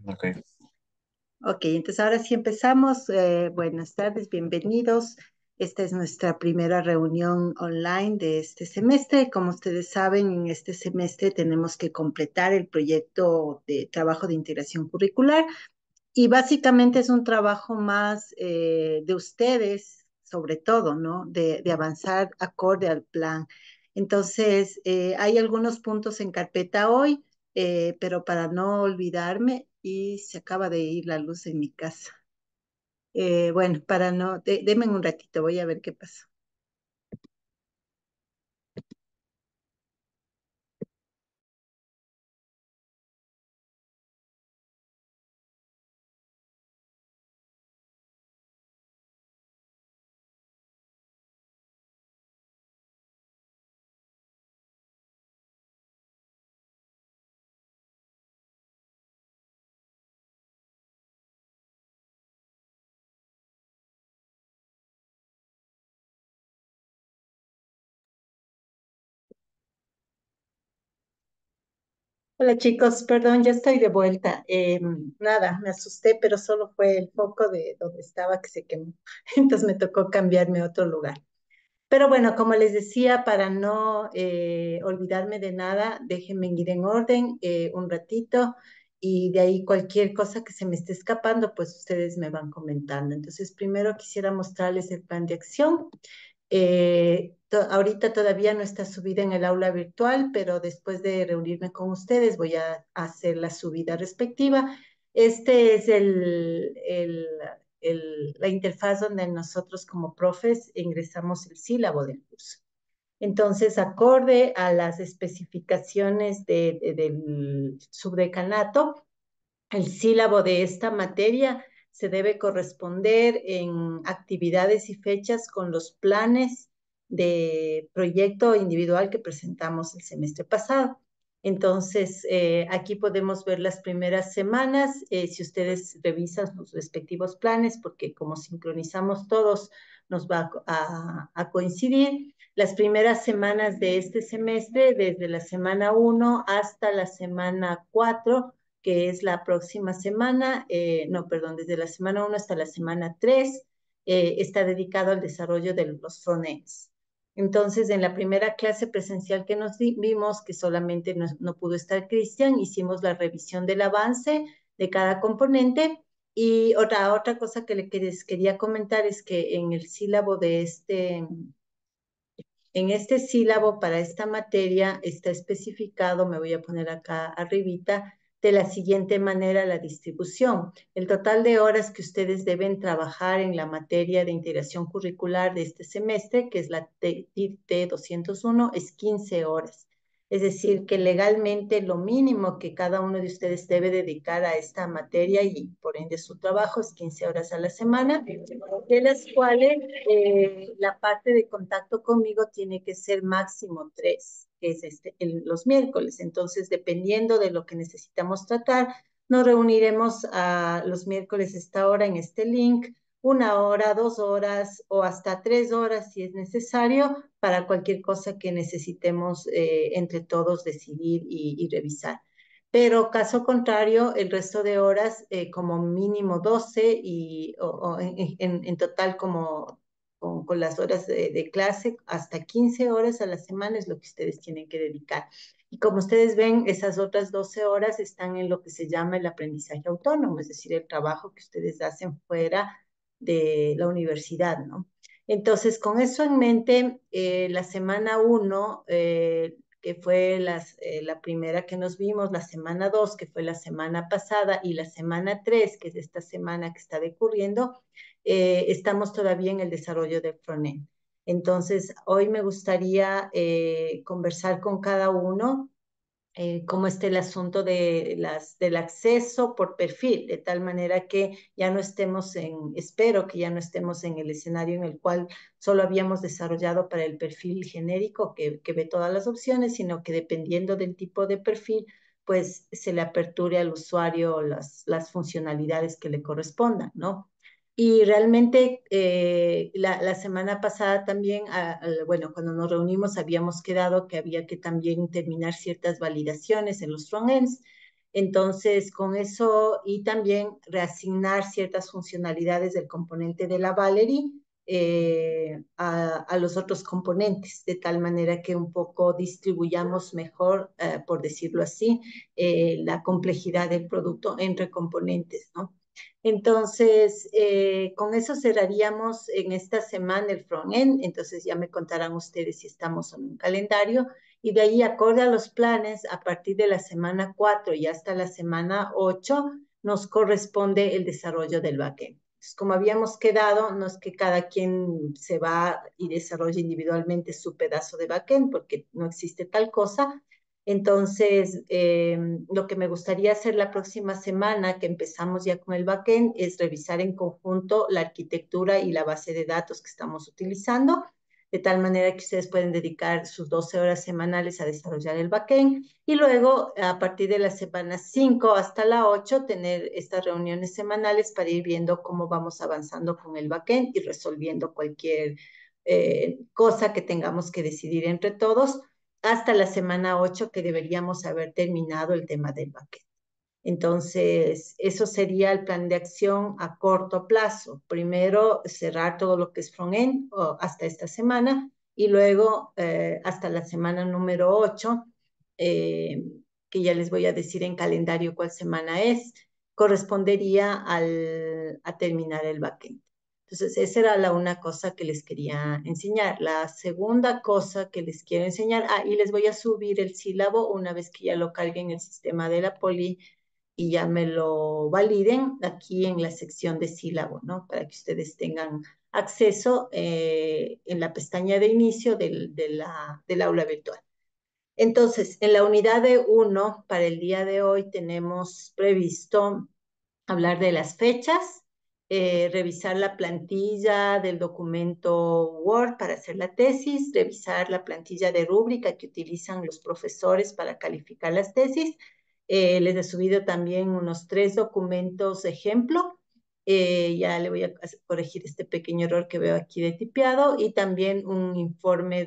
Ok. Ok, entonces ahora sí empezamos. Buenas tardes, bienvenidos. Esta es nuestra primera reunión online de este semestre. Como ustedes saben, en este semestre tenemos que completar el proyecto de trabajo de integración curricular y básicamente es un trabajo más de ustedes, sobre todo, ¿no? De avanzar acorde al plan. Entonces, hay algunos puntos en carpeta hoy, pero para no olvidarme, y se acaba de ir la luz en mi casa. Bueno, para no, denme un ratito, voy a ver qué pasó. Hola chicos, perdón, ya estoy de vuelta. Nada, me asusté, pero solo fue el foco de donde estaba que se quemó. Entonces me tocó cambiarme a otro lugar. Pero bueno, como les decía, para no olvidarme de nada, déjenme ir en orden un ratito y de ahí cualquier cosa que se me esté escapando, pues ustedes me van comentando. Entonces, primero quisiera mostrarles el plan de acción. Ahorita todavía no está subida en el aula virtual, pero después de reunirme con ustedes voy a hacer la subida respectiva. Este es la interfaz donde nosotros como profes ingresamos el sílabo del curso. Entonces, acorde a las especificaciones del subdecanato, el sílabo de esta materia se debe corresponder en actividades y fechas con los planes de proyecto individual que presentamos el semestre pasado. Entonces, aquí podemos ver las primeras semanas, si ustedes revisan sus respectivos planes, porque como sincronizamos todos, nos va a coincidir. Las primeras semanas de este semestre, desde la semana 1 hasta la semana 4, que es la próxima semana, no, perdón, desde la semana 1 hasta la semana 3, está dedicado al desarrollo de los frontends. Entonces, en la primera clase presencial que nos vimos, que solamente no pudo estar Cristian, hicimos la revisión del avance de cada componente. Y otra cosa que les quería comentar es que en el sílabo en este sílabo para esta materia está especificado, me voy a poner acá arribita, de la siguiente manera la distribución. El total de horas que ustedes deben trabajar en la materia de integración curricular de este semestre, que es la TIT 201, es 15 horas. Es decir, que legalmente lo mínimo que cada uno de ustedes debe dedicar a esta materia y por ende su trabajo es 15 horas a la semana, de las cuales la parte de contacto conmigo tiene que ser máximo 3, que es los miércoles. Entonces, dependiendo de lo que necesitamos tratar, nos reuniremos a los miércoles a esta hora en este link, 1 hora, 2 horas o hasta 3 horas si es necesario para cualquier cosa que necesitemos entre todos decidir y revisar. Pero caso contrario, el resto de horas, como mínimo 12 o en total como con las horas de clase, hasta 15 horas a la semana es lo que ustedes tienen que dedicar. Y como ustedes ven, esas otras 12 horas están en lo que se llama el aprendizaje autónomo, es decir, el trabajo que ustedes hacen fuera de la universidad, ¿no? Entonces, con eso en mente, la semana 1, que fue la primera que nos vimos, la semana 2, que fue la semana pasada, y la semana 3, que es esta semana que está decurriendo, estamos todavía en el desarrollo del frontend. Entonces, hoy me gustaría conversar con cada uno cómo está el asunto del acceso por perfil, de tal manera que ya no estemos espero que ya no estemos en el escenario en el cual solo habíamos desarrollado para el perfil genérico que ve todas las opciones, sino que dependiendo del tipo de perfil, pues se le aperture al usuario las funcionalidades que le correspondan, ¿no? Y realmente la semana pasada también, bueno, cuando nos reunimos habíamos quedado que había que también terminar ciertas validaciones en los frontends. Entonces, con eso y también reasignar ciertas funcionalidades del componente de la Valerie a los otros componentes, de tal manera que un poco distribuyamos mejor, por decirlo así, la complejidad del producto entre componentes, ¿no? Entonces, con eso cerraríamos en esta semana el front-end, entonces ya me contarán ustedes si estamos en un calendario, y de ahí, acorde a los planes, a partir de la semana 4 y hasta la semana 8, nos corresponde el desarrollo del backend. Entonces, como habíamos quedado, no es que cada quien se va y desarrolle individualmente su pedazo de backend, porque no existe tal cosa. Entonces, lo que me gustaría hacer la próxima semana, que empezamos ya con el backend, es revisar en conjunto la arquitectura y la base de datos que estamos utilizando, de tal manera que ustedes pueden dedicar sus 12 horas semanales a desarrollar el backend y luego, a partir de la semana 5 hasta la 8, tener estas reuniones semanales para ir viendo cómo vamos avanzando con el backend y resolviendo cualquier cosa que tengamos que decidir entre todos hasta la semana 8, que deberíamos haber terminado el tema del backend. Entonces, eso sería el plan de acción a corto plazo. Primero, cerrar todo lo que es front-end hasta esta semana y luego hasta la semana número 8, eh, que ya les voy a decir en calendario cuál semana es, correspondería a terminar el backend. Entonces, esa era la una cosa que les quería enseñar. La segunda cosa que les quiero enseñar, y les voy a subir el sílabo una vez que ya lo carguen en el sistema de la Poli y ya me lo validen aquí en la sección de sílabo, ¿no? Para que ustedes tengan acceso en la pestaña de inicio del aula virtual. Entonces, en la unidad de 1, para el día de hoy, tenemos previsto hablar de las fechas, revisar la plantilla del documento Word para hacer la tesis, revisar la plantilla de rúbrica que utilizan los profesores para calificar las tesis. Les he subido también unos 3 documentos ejemplo. Ya le voy a corregir este pequeño error que veo aquí de tipeado y también un informe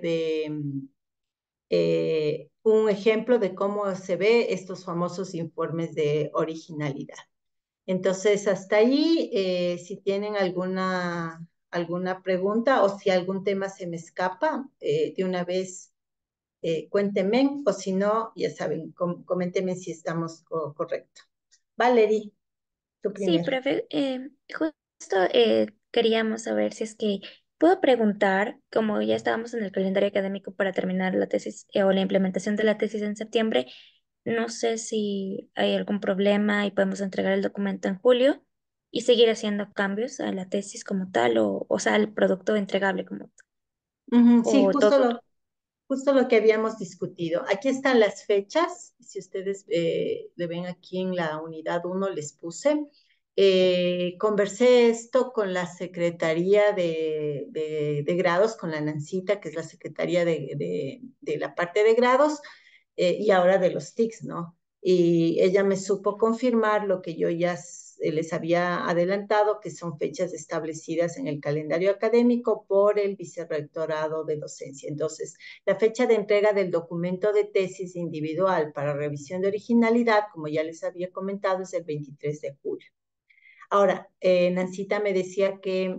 un ejemplo de cómo se ve estos famosos informes de originalidad. Entonces, hasta ahí, si tienen alguna pregunta o si algún tema se me escapa, de una vez cuéntenme, o si no, ya saben, coméntenme si estamos correcto. Valerie, tú Sí, primero. profe, justo queríamos saber si es que puedo preguntar, como ya estábamos en el calendario académico para terminar la tesis o la implementación de la tesis en septiembre, no sé si hay algún problema y podemos entregar el documento en julio y seguir haciendo cambios a la tesis como tal o sea, al producto entregable como tal, Sí, o todo. justo lo que habíamos discutido. Aquí están las fechas. Si ustedes le ven aquí en la unidad 1, les puse. Conversé esto con la Secretaría de Grados, con la Nancita, que es la Secretaría de la parte de grados, y ahora de los TICs, ¿no? Y ella me supo confirmar lo que yo ya les había adelantado, que son fechas establecidas en el calendario académico por el Vicerrectorado de Docencia. Entonces, la fecha de entrega del documento de tesis individual para revisión de originalidad, como ya les había comentado, es el 23 de julio. Ahora, Nancita me decía que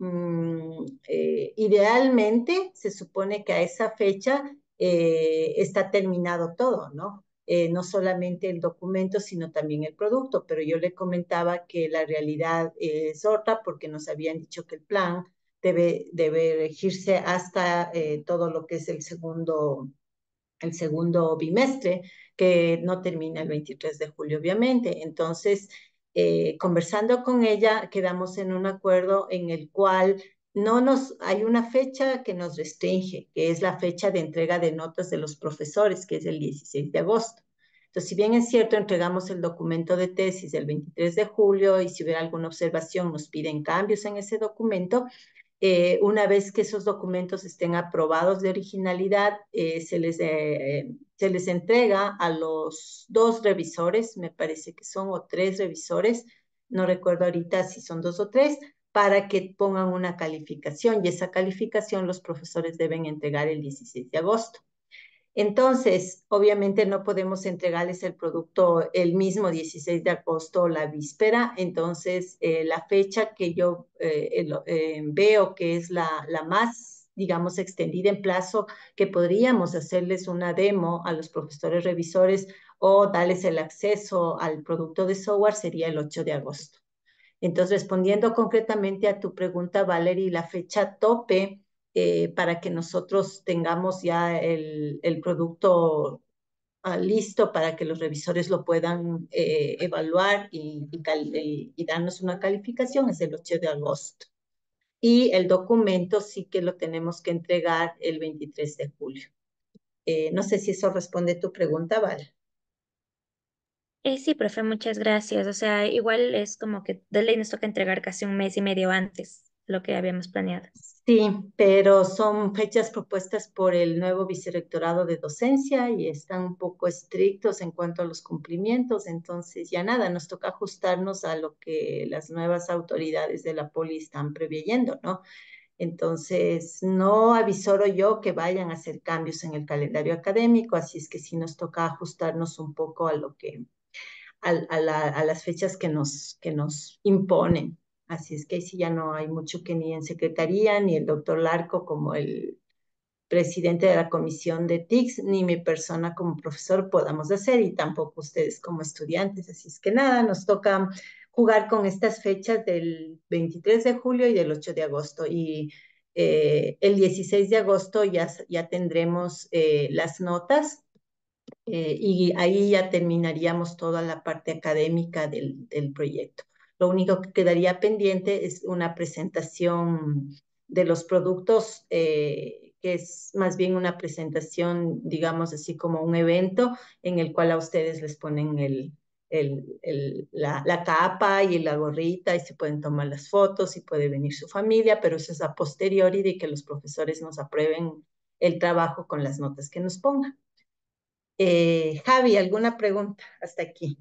idealmente se supone que a esa fecha está terminado todo, ¿no? No solamente el documento, sino también el producto, pero yo le comentaba que la realidad es otra porque nos habían dicho que el plan debe regirse hasta todo lo que es el segundo bimestre, que no termina el 23 de julio, obviamente. Entonces, conversando con ella, quedamos en un acuerdo en el cual hay una fecha que nos restringe, que es la fecha de entrega de notas de los profesores, que es el 16 de agosto. Entonces, si bien es cierto, entregamos el documento de tesis el 23 de julio y si hubiera alguna observación nos piden cambios en ese documento, una vez que esos documentos estén aprobados de originalidad, se les entrega a los 2 revisores, me parece que son, o 3 revisores, no recuerdo ahorita si son 2 o 3, para que pongan una calificación y esa calificación los profesores deben entregar el 16 de agosto. Entonces, obviamente no podemos entregarles el producto el mismo 16 de agosto o la víspera. Entonces, la fecha que yo veo que es la más, digamos, extendida en plazo, que podríamos hacerles una demo a los profesores revisores o darles el acceso al producto de software sería el 8 de agosto. Entonces, respondiendo concretamente a tu pregunta, Valerie, la fecha tope para que nosotros tengamos ya el producto listo para que los revisores lo puedan evaluar y darnos una calificación es el 8 de agosto. Y el documento sí que lo tenemos que entregar el 23 de julio. No sé si eso responde a tu pregunta, Val. Sí, profe, muchas gracias. O sea, igual es como que de ley nos toca entregar casi un mes y medio antes lo que habíamos planeado. Sí, pero son fechas propuestas por el nuevo vicerrectorado de docencia y están un poco estrictos en cuanto a los cumplimientos. Entonces, ya nada, nos toca ajustarnos a lo que las nuevas autoridades de la poli están preveyendo, ¿no? Entonces, no avisoro yo que vayan a hacer cambios en el calendario académico, así es que sí nos toca ajustarnos un poco a lo que a las fechas que nos imponen. Así es que ahí sí ya no hay mucho que ni en Secretaría, ni el doctor Larco como el presidente de la comisión de TICS, ni mi persona como profesor podamos hacer, y tampoco ustedes como estudiantes. Así es que nada, nos toca jugar con estas fechas del 23 de julio y del 8 de agosto. Y el 16 de agosto ya tendremos las notas y ahí ya terminaríamos toda la parte académica del proyecto. Lo único que quedaría pendiente es una presentación de los productos, que es más bien una presentación, digamos así, como un evento en el cual a ustedes les ponen la capa y la gorrita y se pueden tomar las fotos y puede venir su familia, pero eso es a posteriori de que los profesores nos aprueben el trabajo con las notas que nos pongan. Javi, ¿alguna pregunta hasta aquí?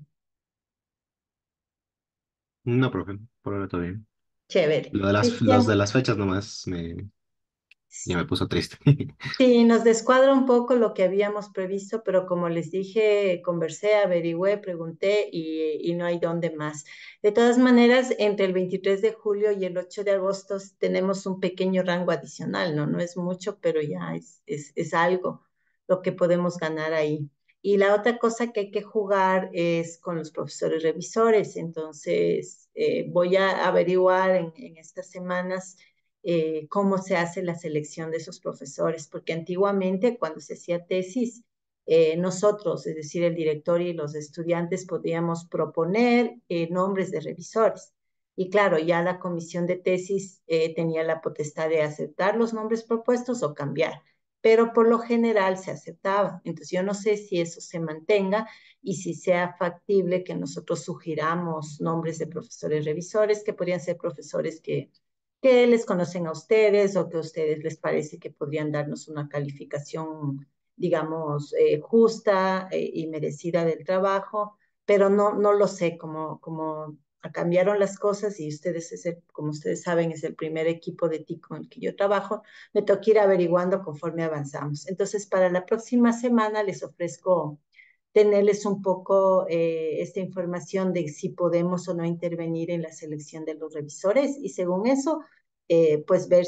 No, profe, por ahora todo bien. Chévere. Los de Cristian, las fechas nomás ya me puso triste. sí, nos descuadra un poco lo que habíamos previsto, pero como les dije, conversé, averigüé, pregunté y no hay dónde más. De todas maneras, entre el 23 de julio y el 8 de agosto tenemos un pequeño rango adicional, ¿no? No es mucho, pero ya es algo lo que podemos ganar ahí. Y la otra cosa que hay que jugar es con los profesores revisores. Entonces, voy a averiguar en estas semanas cómo se hace la selección de esos profesores, porque antiguamente cuando se hacía tesis, nosotros, es decir, el director y los estudiantes, podíamos proponer nombres de revisores. Y claro, ya la comisión de tesis tenía la potestad de aceptar los nombres propuestos o cambiar, pero por lo general se aceptaba. Entonces yo no sé si eso se mantenga y si sea factible que nosotros sugiramos nombres de profesores revisores, que podrían ser profesores que les conocen a ustedes o que a ustedes les parece que podrían darnos una calificación, digamos, justa y merecida del trabajo, pero no lo sé, como cambiaron las cosas y ustedes, como ustedes saben, es el primer equipo de TIC con el que yo trabajo, me toca ir averiguando conforme avanzamos. Entonces, para la próxima semana les ofrezco tenerles un poco esta información de si podemos o no intervenir en la selección de los revisores y según eso, pues ver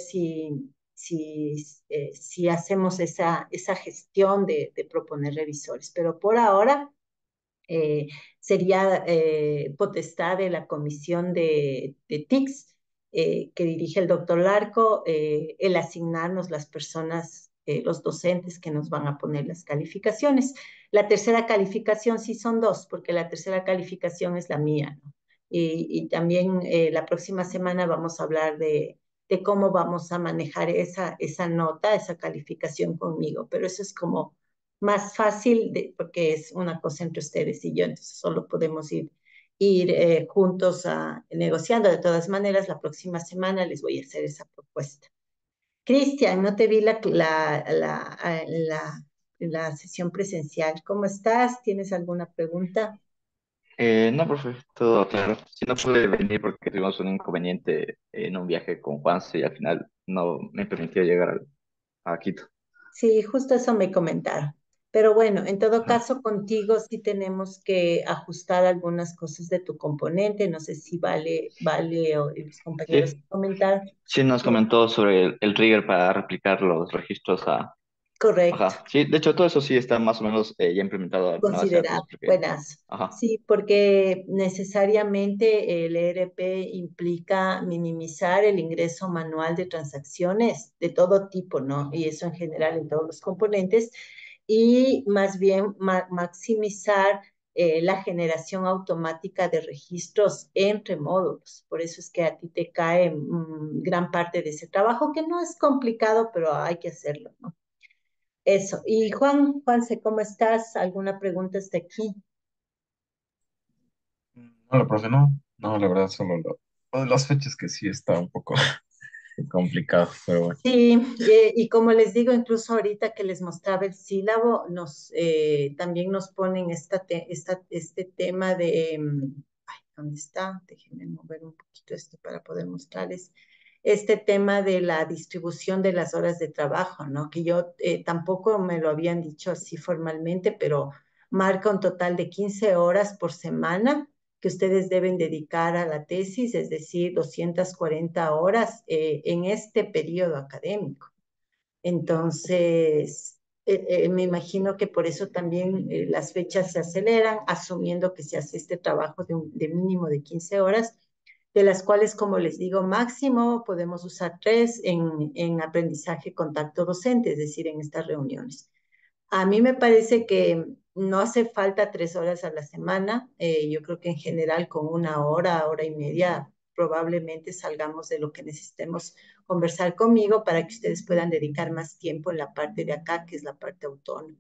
si hacemos esa gestión de proponer revisores. Pero por ahora sería potestad de la comisión de TICS que dirige el doctor Larco, el asignarnos las personas, los docentes que nos van a poner las calificaciones. La tercera calificación sí son dos, porque la tercera calificación es la mía, ¿no? Y también la próxima semana vamos a hablar de cómo vamos a manejar esa nota, esa calificación conmigo, pero eso es como más fácil porque es una cosa entre ustedes y yo, entonces solo podemos ir juntos negociando. De todas maneras, la próxima semana les voy a hacer esa propuesta. Cristian, no te vi la sesión presencial. ¿Cómo estás? ¿Tienes alguna pregunta? No, profe, todo claro. Si no pude venir porque tuvimos un inconveniente en un viaje con Juanse y al final no me permitió llegar a Quito. Sí, justo eso me comentaron. Pero bueno, en todo Ajá. caso, contigo sí tenemos que ajustar algunas cosas de tu componente. No sé si vale o los compañeros Sí, comentar. sí nos comentó sobre el trigger para replicar los registros a... Correcto. Ajá, sí, de hecho todo eso sí está más o menos ya implementado en la base de datos Considerable, porque... buenas. Ajá, Sí, porque necesariamente el ERP implica minimizar el ingreso manual de transacciones de todo tipo, ¿no? Y eso en general en todos los componentes, y más bien maximizar la generación automática de registros entre módulos. Por eso es que a ti te cae gran parte de ese trabajo, que no es complicado, pero hay que hacerlo, ¿no? Eso. Y Juanse, ¿cómo estás? ¿Alguna pregunta hasta aquí? Hola, profe, no, no, la verdad, solo lo de las fechas que sí está un poco complicado, pero bueno. Sí, y como les digo, incluso ahorita que les mostraba el sílabo, también nos ponen este tema de, ay, ¿dónde está? Déjenme mover un poquito esto para poder mostrarles. Este tema de la distribución de las horas de trabajo, ¿no? Que yo tampoco me lo habían dicho así formalmente, pero marca un total de 15 horas por semana que ustedes deben dedicar a la tesis, es decir, 240 horas en este periodo académico. Entonces, me imagino que por eso también las fechas se aceleran, asumiendo que se hace este trabajo de mínimo de 15 horas, de las cuales, como les digo, máximo podemos usar 3 en aprendizaje contacto docente, es decir, en estas reuniones. A mí me parece que no hace falta 3 horas a la semana. Yo creo que en general con una hora, hora y media, probablemente salgamos de lo que necesitemos conversar conmigo para que ustedes puedan dedicar más tiempo en la parte de acá, que es la parte autónoma.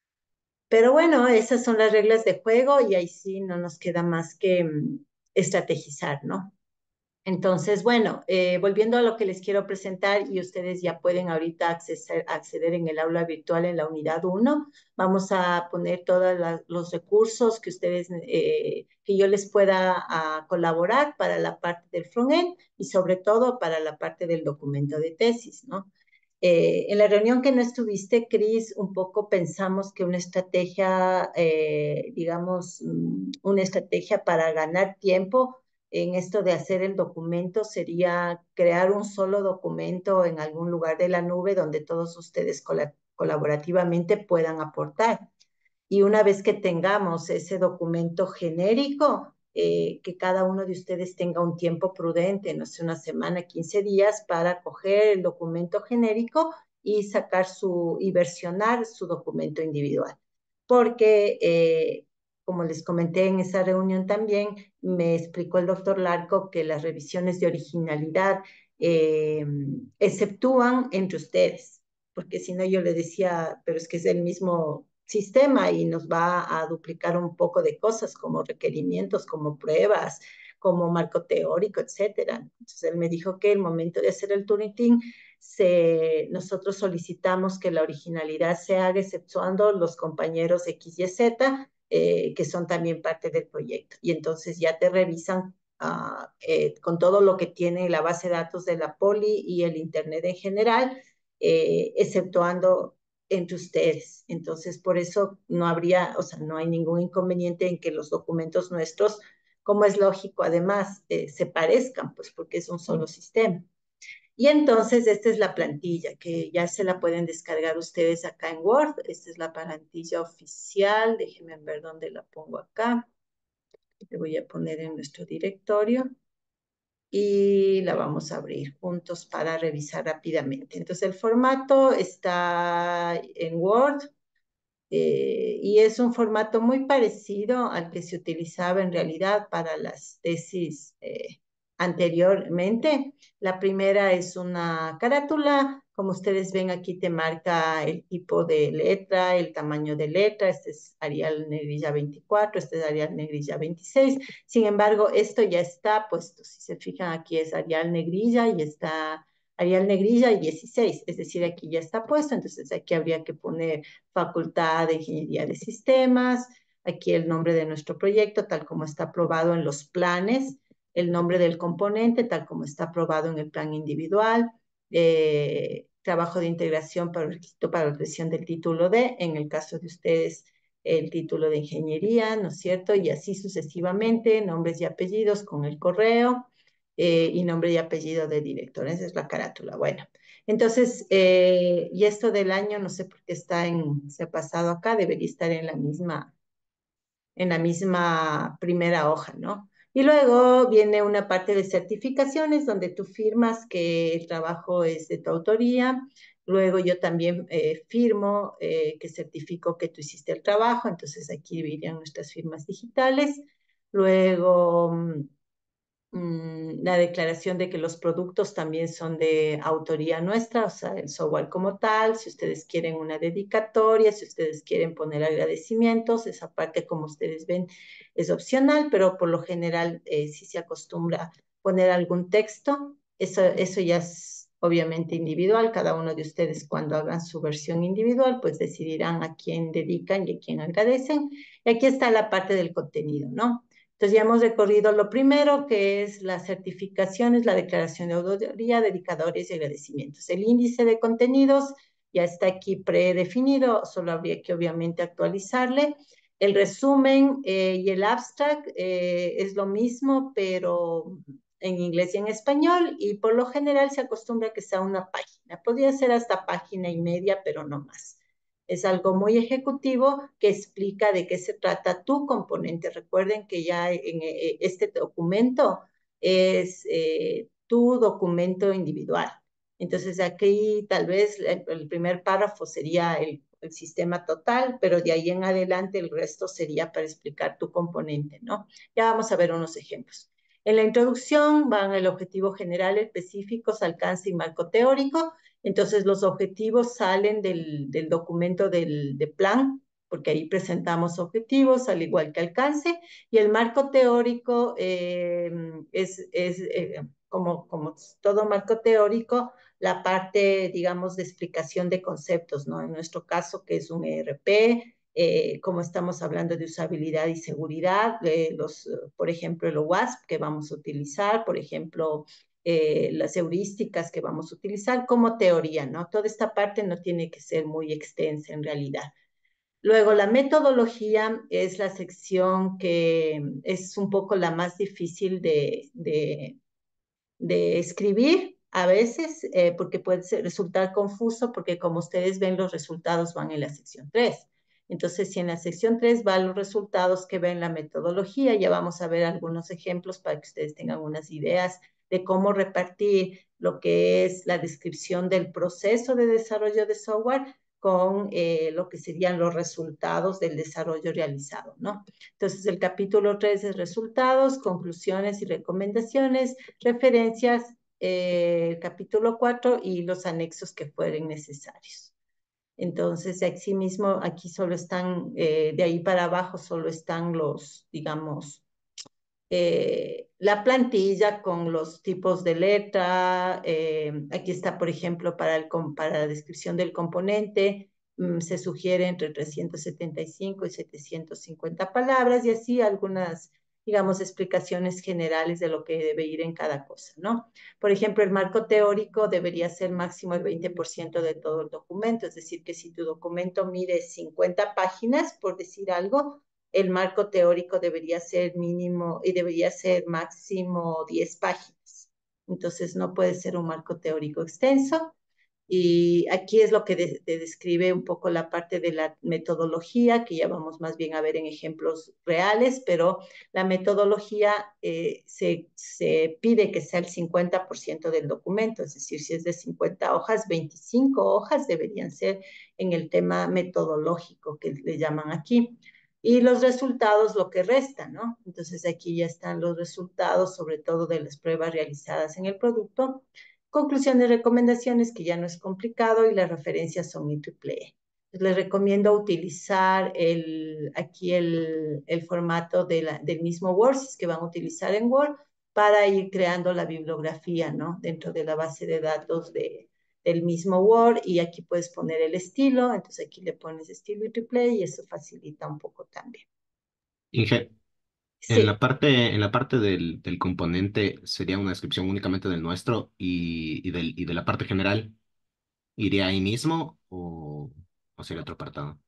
Pero bueno, esas son las reglas de juego y ahí sí no nos queda más que estrategizar, ¿no? Entonces, bueno, volviendo a lo que les quiero presentar y ustedes ya pueden ahorita acceder en el aula virtual en la unidad uno. Vamos a poner todos los recursos que ustedes, que yo les pueda colaborar para la parte del frontend y sobre todo para la parte del documento de tesis, ¿no? En la reunión que no estuviste, Cris, un poco pensamos que una estrategia, digamos, una estrategia para ganar tiempo en esto de hacer el documento sería crear un solo documento en algún lugar de la nube donde todos ustedes colaborativamente puedan aportar. Y una vez que tengamos ese documento genérico, que cada uno de ustedes tenga un tiempo prudente, no sé, una semana, 15 días, para coger el documento genérico y y versionar su documento individual. Porque, como les comenté en esa reunión también, me explicó el doctor Larco que las revisiones de originalidad eh, exceptúan entre ustedes, porque si no yo le decía, pero es que es el mismo sistema y nos va a duplicar un poco de cosas como requerimientos, como pruebas, como marco teórico, etcétera. Entonces él me dijo que el momento de hacer el Turnitin, nosotros solicitamos que la originalidad se haga exceptuando los compañeros X y Z, que son también parte del proyecto. Y entonces ya te revisan con todo lo que tiene la base de datos de la Poli y el Internet en general, exceptuando entre ustedes. Entonces, por eso no habría, o sea, no hay ningún inconveniente en que los documentos nuestros, como es lógico, además, se parezcan, pues porque es un solo sistema. Y entonces, esta es la plantilla que ya se la pueden descargar ustedes acá en Word. Esta es la plantilla oficial. Déjenme ver dónde la pongo acá. Le voy a poner en nuestro directorio y la vamos a abrir juntos para revisar rápidamente. Entonces, el formato está en Word, y es un formato muy parecido al que se utilizaba en realidad para las tesis anteriormente. La primera es una carátula. Como ustedes ven, aquí te marca el tipo de letra, el tamaño de letra. Este es Arial Negrilla 24, este es Arial Negrilla 26. Sin embargo, esto ya está puesto. Si se fijan, aquí es Arial Negrilla y está Arial Negrilla y 16. Es decir, aquí ya está puesto. Entonces, aquí habría que poner Facultad de Ingeniería de Sistemas, aquí el nombre de nuestro proyecto, tal como está aprobado en los planes, el nombre del componente, tal como está aprobado en el plan individual, trabajo de integración para el requisito para la obtención del título D, en el caso de ustedes el título de ingeniería, ¿no es cierto? Y así sucesivamente, nombres y apellidos con el correo y nombre y apellido de director. Esa es la carátula. Bueno, entonces, y esto del año, no sé por qué se ha pasado acá, debería estar en la misma primera hoja, ¿no? Y luego viene una parte de certificaciones donde tú firmas que el trabajo es de tu autoría. Luego yo también firmo que certifico que tú hiciste el trabajo. Entonces aquí irían nuestras firmas digitales. Luego la declaración de que los productos también son de autoría nuestra, o sea, el software como tal, si ustedes quieren una dedicatoria, si ustedes quieren poner agradecimientos, esa parte como ustedes ven es opcional, pero por lo general sí se acostumbra poner algún texto, eso ya es obviamente individual, cada uno de ustedes cuando hagan su versión individual, pues decidirán a quién dedican y a quién agradecen. Y aquí está la parte del contenido, ¿no? Entonces ya hemos recorrido lo primero, que es las certificaciones, la declaración de autoría, dedicadores y agradecimientos. El índice de contenidos ya está aquí predefinido, solo habría que obviamente actualizarle. El resumen y el abstract es lo mismo, pero en inglés y en español, y por lo general se acostumbra que sea una página. Podría ser hasta página y media, pero no más. Es algo muy ejecutivo que explica de qué se trata tu componente. Recuerden que ya en este documento es tu documento individual. Entonces aquí tal vez el primer párrafo sería el sistema total, pero de ahí en adelante el resto sería para explicar tu componente, ¿no? Ya vamos a ver unos ejemplos. En la introducción van el objetivo general, específicos, alcance y marco teórico. Entonces, los objetivos salen del documento de plan, porque ahí presentamos objetivos, al igual que alcance, y el marco teórico como todo marco teórico, la parte, digamos, de explicación de conceptos, ¿no? En nuestro caso, que es un ERP, como estamos hablando de usabilidad y seguridad, por ejemplo, el OWASP que vamos a utilizar, por ejemplo, las heurísticas que vamos a utilizar como teoría, ¿no? Toda esta parte no tiene que ser muy extensa en realidad. Luego, la metodología es la sección que es un poco la más difícil de escribir a veces, porque puede resultar confuso, porque como ustedes ven, los resultados van en la sección 3. Entonces, si en la sección 3 van los resultados que ven la metodología, ya vamos a ver algunos ejemplos para que ustedes tengan unas ideas de cómo repartir lo que es la descripción del proceso de desarrollo de software con lo que serían los resultados del desarrollo realizado, ¿no? Entonces, el capítulo 3 es resultados, conclusiones y recomendaciones, referencias, el capítulo 4 y los anexos que fueren necesarios. Entonces, aquí mismo, aquí solo están, de ahí para abajo solo están los, digamos, la plantilla con los tipos de letra. Aquí está, por ejemplo, para la descripción del componente, se sugiere entre 375 y 750 palabras y así algunas, digamos, explicaciones generales de lo que debe ir en cada cosa, ¿no? Por ejemplo, el marco teórico debería ser máximo el 20% de todo el documento, es decir, que si tu documento mide 50 páginas, por decir algo, el marco teórico debería ser mínimo y debería ser máximo 10 páginas. Entonces no puede ser un marco teórico extenso. Y aquí es lo que te describe un poco la parte de la metodología, que ya vamos más bien a ver en ejemplos reales, pero la metodología se pide que sea el 50% del documento, es decir, si es de 50 hojas, 25 hojas deberían ser en el tema metodológico que le llaman aquí. Y los resultados, lo que resta, ¿no? Entonces aquí ya están los resultados, sobre todo de las pruebas realizadas en el producto. Conclusiones, recomendaciones, que ya no es complicado, y las referencias son IEEE. Les recomiendo utilizar aquí el formato del mismo Word, si es que van a utilizar en Word, para ir creando la bibliografía, ¿no? Dentro de la base de datos del mismo Word, y aquí puedes poner el estilo, entonces aquí le pones estilo IEEE y eso facilita un poco también. Inge, Sí. en la parte del componente sería una descripción únicamente del nuestro y de la parte general. ¿Iría ahí mismo o sería otro apartado?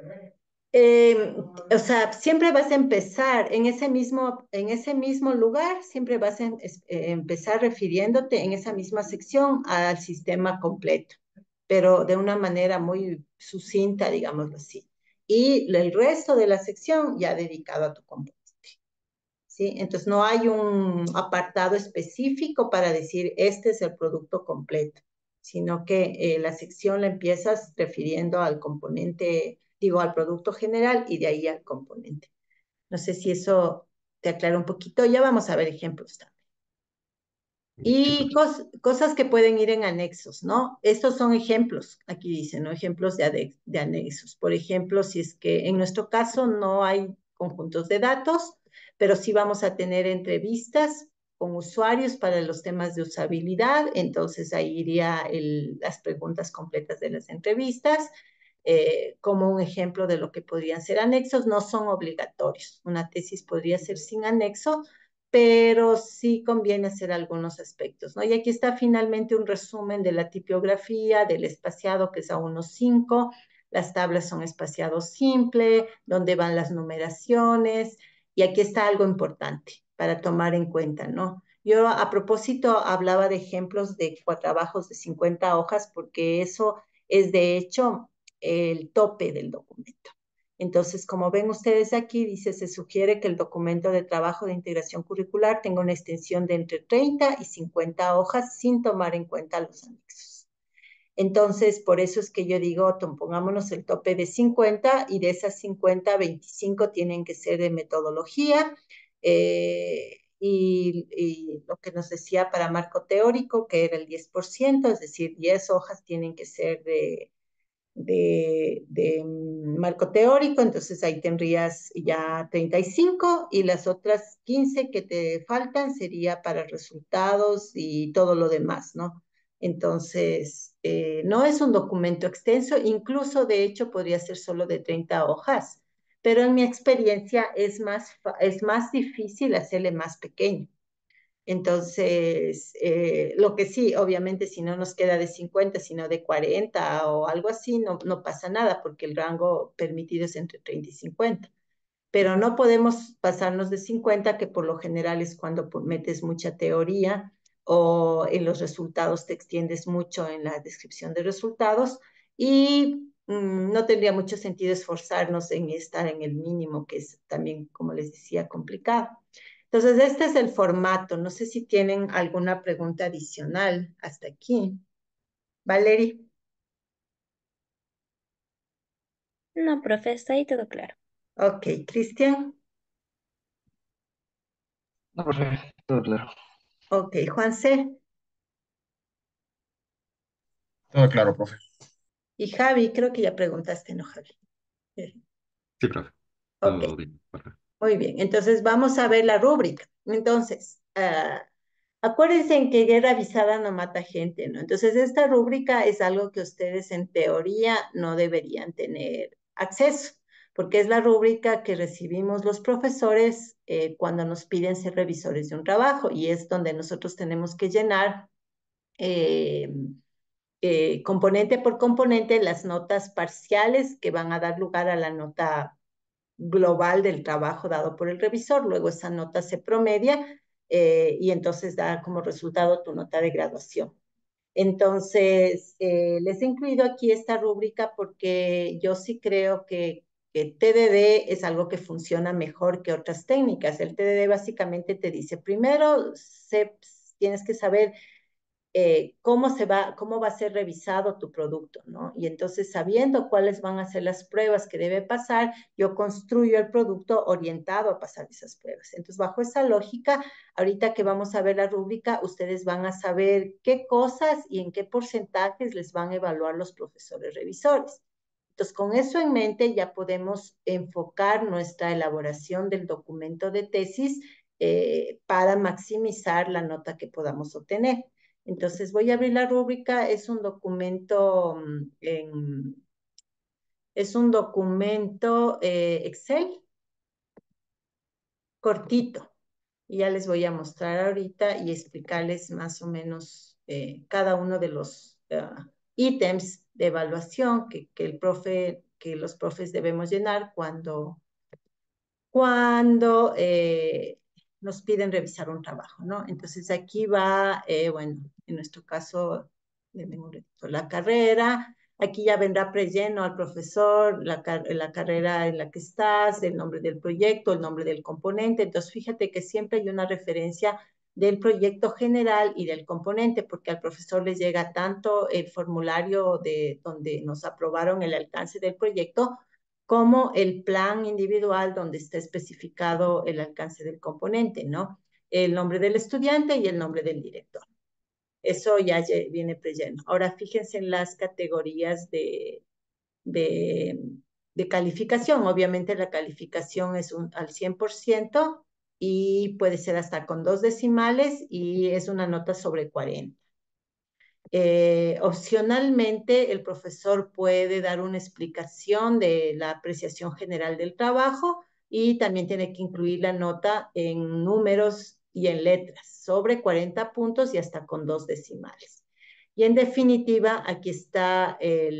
O sea, siempre vas a empezar en ese mismo lugar, siempre vas a empezar refiriéndote en esa misma sección al sistema completo, pero de una manera muy sucinta, digámoslo así. Y el resto de la sección ya dedicado a tu componente. ¿Sí? Entonces no hay un apartado específico para decir este es el producto completo, sino que la sección la empiezas refiriendo al componente, digo, al producto general y de ahí al componente. No sé si eso te aclara un poquito. Ya vamos a ver ejemplos también. Sí, Y profe. cosas que pueden ir en anexos, ¿no? Estos son ejemplos, aquí dice, ¿no? Ejemplos de anexos. Por ejemplo, si es que en nuestro caso no hay conjuntos de datos, pero sí vamos a tener entrevistas con usuarios para los temas de usabilidad, entonces ahí iría las preguntas completas de las entrevistas, como un ejemplo de lo que podrían ser anexos, no son obligatorios. Una tesis podría ser sin anexo, pero sí conviene hacer algunos aspectos, ¿no? Y aquí está finalmente un resumen de la tipografía, del espaciado que es a 1.5, las tablas son espaciado simple, donde van las numeraciones, y aquí está algo importante para tomar en cuenta, ¿no? Yo a propósito hablaba de ejemplos de trabajos de 50 hojas porque eso es de hecho el tope del documento. Entonces, como ven ustedes aquí, dice, se sugiere que el documento de trabajo de integración curricular tenga una extensión de entre 30 y 50 hojas sin tomar en cuenta los anexos. Entonces, por eso es que yo digo, pongámonos el tope de 50 y de esas 50, 25 tienen que ser de metodología. Y lo que nos decía para marco teórico, que era el 10%, es decir, 10 hojas tienen que ser de marco teórico, entonces ahí tendrías ya 35 y las otras 15 que te faltan sería para resultados y todo lo demás, ¿no? Entonces, no es un documento extenso, incluso de hecho podría ser solo de 30 hojas, pero en mi experiencia es más difícil hacerle más pequeño. Entonces, lo que sí, obviamente, si no nos queda de 50, sino de 40 o algo así, no pasa nada, porque el rango permitido es entre 30 y 50. Pero no podemos pasarnos de 50, que por lo general es cuando metes mucha teoría o en los resultados te extiendes mucho en la descripción de resultados y no tendría mucho sentido esforzarnos en estar en el mínimo, que es también, como les decía, complicado. Entonces, este es el formato. No sé si tienen alguna pregunta adicional hasta aquí. Valerie. No, profe, está ahí todo claro. Ok, Cristian. No, profe, todo claro. Ok, Juan C. Todo claro, profe. Y Javi, creo que ya preguntaste, ¿no, Javi? Sí, profe. Ok, Todo bien, profe. muy bien. Entonces vamos a ver la rúbrica. Entonces, acuérdense en que guerra avisada no mata gente, ¿no? Entonces, esta rúbrica es algo que ustedes en teoría no deberían tener acceso, porque es la rúbrica que recibimos los profesores cuando nos piden ser revisores de un trabajo y es donde nosotros tenemos que llenar eh, componente por componente las notas parciales que van a dar lugar a la nota global del trabajo dado por el revisor. Luego esa nota se promedia y entonces da como resultado tu nota de graduación. Entonces, les he incluido aquí esta rúbrica porque yo sí creo que TDD es algo que funciona mejor que otras técnicas. El TDD básicamente te dice, primero, tienes que saber cómo va a ser revisado tu producto, ¿no? Y entonces, sabiendo cuáles van a ser las pruebas que debe pasar, yo construyo el producto orientado a pasar esas pruebas. Entonces, bajo esa lógica, ahorita que vamos a ver la rúbrica, ustedes van a saber qué cosas y en qué porcentajes les van a evaluar los profesores revisores. Entonces, con eso en mente, ya podemos enfocar nuestra elaboración del documento de tesis para maximizar la nota que podamos obtener. Entonces voy a abrir la rúbrica, es un documento Excel cortito. Y ya les voy a mostrar ahorita y explicarles más o menos cada uno de los ítems de evaluación que los profes debemos llenar cuando nos piden revisar un trabajo, ¿no? Entonces aquí va, bueno, en nuestro caso, la carrera, aquí ya vendrá prelleno al profesor, la carrera en la que estás, el nombre del proyecto, el nombre del componente. Entonces fíjate que siempre hay una referencia del proyecto general y del componente, porque al profesor les llega tanto el formulario de donde nos aprobaron el alcance del proyecto, como el plan individual donde está especificado el alcance del componente, ¿no? El nombre del estudiante y el nombre del director. Eso ya viene prelleno. Ahora fíjense en las categorías de, de calificación. Obviamente la calificación es al 100% y puede ser hasta con 2 decimales y es una nota sobre 40. Opcionalmente, el profesor puede dar una explicación de la apreciación general del trabajo y también tiene que incluir la nota en números y en letras, sobre 40 puntos y hasta con 2 decimales. Y en definitiva, aquí está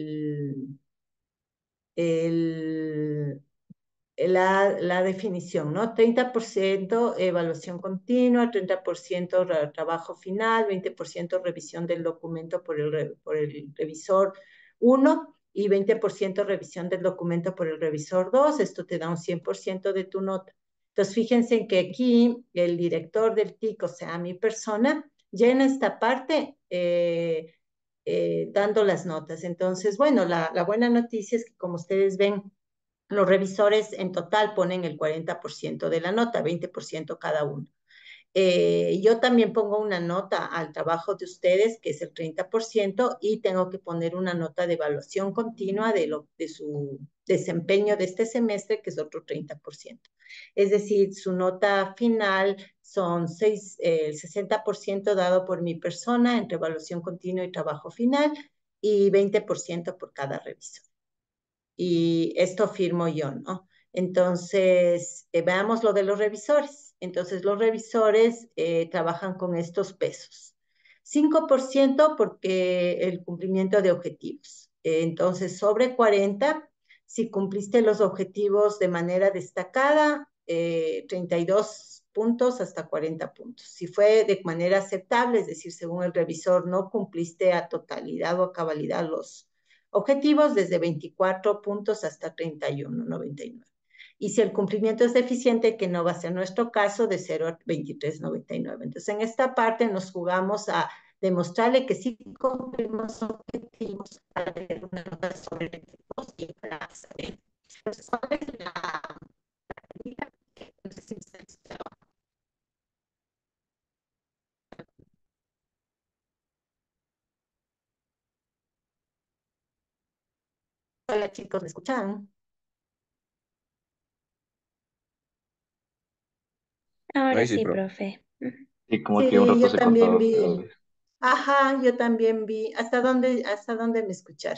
el, la definición, ¿no? 30% evaluación continua, 30% trabajo final, 20% revisión del documento por el revisor 1 y 20% revisión del documento por el revisor 2. Esto te da un 100% de tu nota. Entonces, fíjense en que aquí el director del TIC, o sea, mi persona, llena esta parte dando las notas. Entonces, bueno, la buena noticia es que como ustedes ven, los revisores en total ponen el 40% de la nota, 20% cada uno. Yo también pongo una nota al trabajo de ustedes, que es el 30%, y tengo que poner una nota de evaluación continua de su desempeño de este semestre, que es otro 30%. Es decir, su nota final son el 60% dado por mi persona entre evaluación continua y trabajo final, y 20% por cada revisor y esto firmo yo, ¿no? Entonces, veamos lo de los revisores. Entonces, los revisores trabajan con estos pesos. 5% porque el cumplimiento de objetivos. Entonces, sobre 40, si cumpliste los objetivos de manera destacada, 32 puntos hasta 40 puntos. Si fue de manera aceptable, es decir, según el revisor, no cumpliste a totalidad o a cabalidad los objetivos, desde 24 puntos hasta 31,99. Y si el cumplimiento es deficiente, que no va a ser nuestro caso, de 0 a 23,99. Entonces, en esta parte nos jugamos a demostrarle que sí cumplimos objetivos para tener una nota sobre 22 y para saber. Entonces, ¿cuál es la técnica? Hola chicos, ¿me escuchan? Ahora Ahí sí, sí, profe. profe. Ujú. Y como que un Sí, rato yo se también cortó. vi. Ajá, yo también vi. ¿Hasta dónde me escucharon?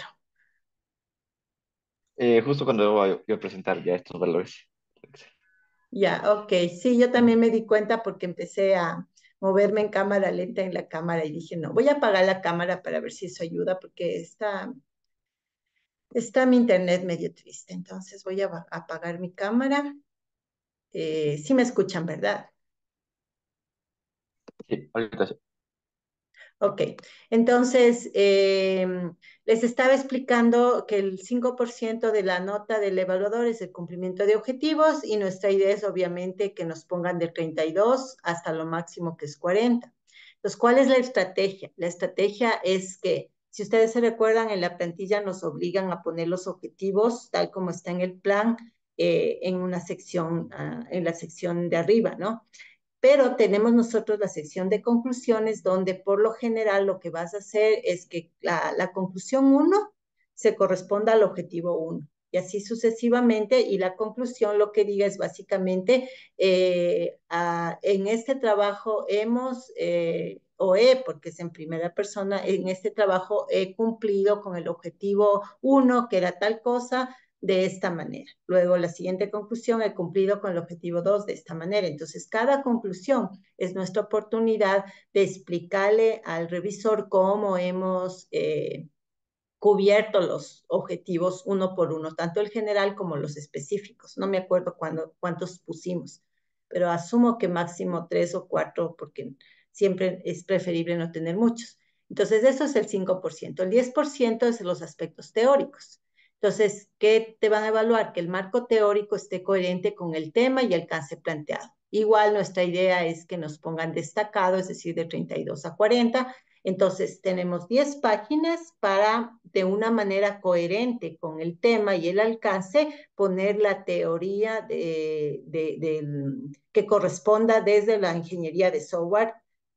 Justo cuando voy a presentar ya estos valores. Ya, ok. Sí, yo también me di cuenta porque empecé a moverme en cámara lenta en la cámara y dije, no, voy a apagar la cámara para ver si eso ayuda porque está mi internet medio triste. Entonces voy a apagar mi cámara. Sí me escuchan, ¿verdad? Sí, ahorita sí. Ok, entonces les estaba explicando que el 5% de la nota del evaluador es el cumplimiento de objetivos y nuestra idea es obviamente que nos pongan de 32 hasta lo máximo que es 40. Entonces, ¿cuál es la estrategia? La estrategia es que, si ustedes se recuerdan, en la plantilla nos obligan a poner los objetivos tal como está en el plan en una sección, en la sección de arriba, ¿no? Pero tenemos nosotros la sección de conclusiones donde por lo general lo que vas a hacer es que la conclusión 1 se corresponda al objetivo 1 y así sucesivamente y la conclusión lo que diga es básicamente en este trabajo porque es en primera persona, en este trabajo he cumplido con el objetivo 1 que era tal cosa, de esta manera. Luego, la siguiente conclusión, he cumplido con el objetivo 2 de esta manera. Entonces, cada conclusión es nuestra oportunidad de explicarle al revisor cómo hemos cubierto los objetivos uno por uno, tanto el general como los específicos. No me acuerdo cuántos pusimos, pero asumo que máximo 3 o 4, porque siempre es preferible no tener muchos. Entonces, eso es el 5%. El 10% es los aspectos teóricos. Entonces, ¿qué te van a evaluar? Que el marco teórico esté coherente con el tema y alcance planteado. Igual nuestra idea es que nos pongan destacado, es decir, de 32 a 40. Entonces, tenemos 10 páginas para, de una manera coherente con el tema y el alcance, poner la teoría que corresponda desde la ingeniería de software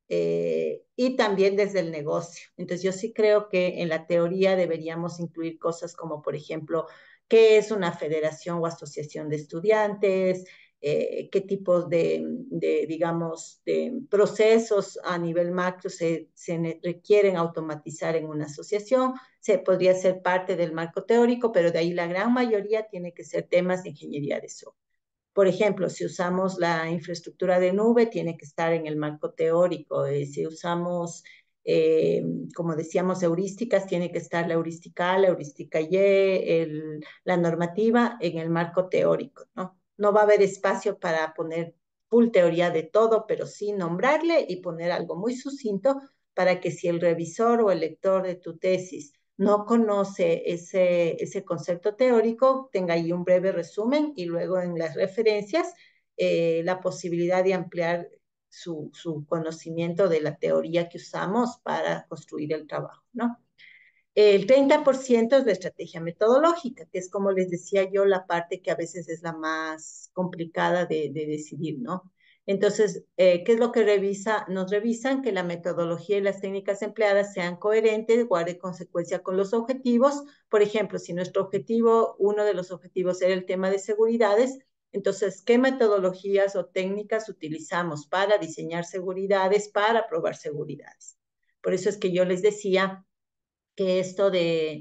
y también desde el negocio. Entonces, yo sí creo que en la teoría deberíamos incluir cosas como, por ejemplo, qué es una federación o asociación de estudiantes, qué tipos digamos, de procesos a nivel macro se requieren automatizar en una asociación. Se podría ser parte del marco teórico, pero de ahí la gran mayoría tiene que ser temas de ingeniería de software. Por ejemplo, si usamos la infraestructura de nube, tiene que estar en el marco teórico. Si usamos, como decíamos, heurísticas, tiene que estar la heurística A, la heurística Y, la normativa en el marco teórico, ¿no? No va a haber espacio para poner full teoría de todo, pero sí nombrarle y poner algo muy sucinto para que si el revisor o el lector de tu tesis no conoce ese concepto teórico, tenga ahí un breve resumen y luego en las referencias la posibilidad de ampliar su conocimiento de la teoría que usamos para construir el trabajo, ¿no? El 30% es la estrategia metodológica, que es como les decía yo, la parte que a veces es la más complicada de decidir, ¿no? Entonces, ¿qué es lo que revisa? Nos revisan que la metodología y las técnicas empleadas sean coherentes, guarde consecuencia con los objetivos. Por ejemplo, si nuestro objetivo, uno de los objetivos era el tema de seguridades, entonces, ¿qué metodologías o técnicas utilizamos para diseñar seguridades, para probar seguridades? Por eso es que yo les decía que esto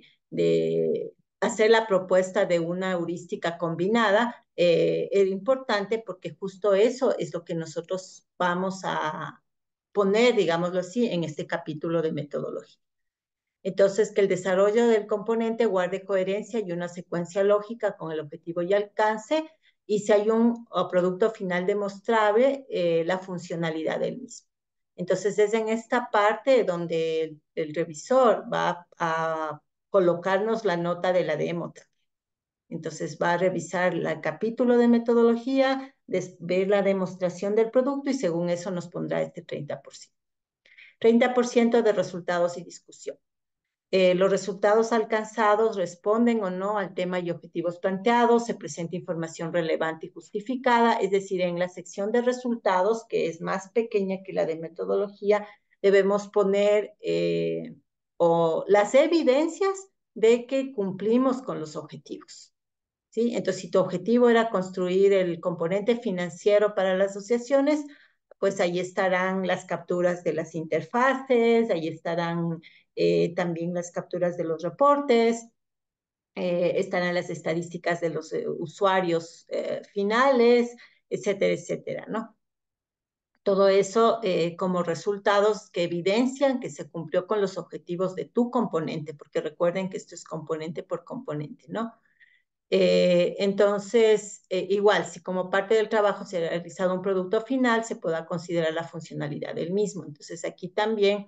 de hacer la propuesta de una heurística combinada era importante porque justo eso es lo que nosotros vamos a poner, digámoslo así, en este capítulo de metodología. Entonces, que el desarrollo del componente guarde coherencia y una secuencia lógica con el objetivo y alcance, y si hay un producto final demostrable, la funcionalidad del mismo. Entonces, es en esta parte donde el revisor va a colocarnos la nota de la demo. Entonces, va a revisar el capítulo de metodología, ver la demostración del producto y según eso nos pondrá este 30%. 30% de resultados y discusión. Los resultados alcanzados responden o no al tema y objetivos planteados, se presenta información relevante y justificada, es decir, en la sección de resultados, que es más pequeña que la de metodología, debemos poner las evidencias de que cumplimos con los objetivos. ¿Sí? Entonces, si tu objetivo era construir el componente financiero para las asociaciones, pues ahí estarán las capturas de las interfaces, ahí estarán también las capturas de los reportes, estarán las estadísticas de los usuarios finales, etcétera, etcétera, ¿no? Todo eso como resultados que evidencian que se cumplió con los objetivos de tu componente, porque recuerden que esto es componente por componente, ¿no? Entonces, igual, si como parte del trabajo se ha realizado un producto final, se pueda considerar la funcionalidad del mismo. Entonces, aquí también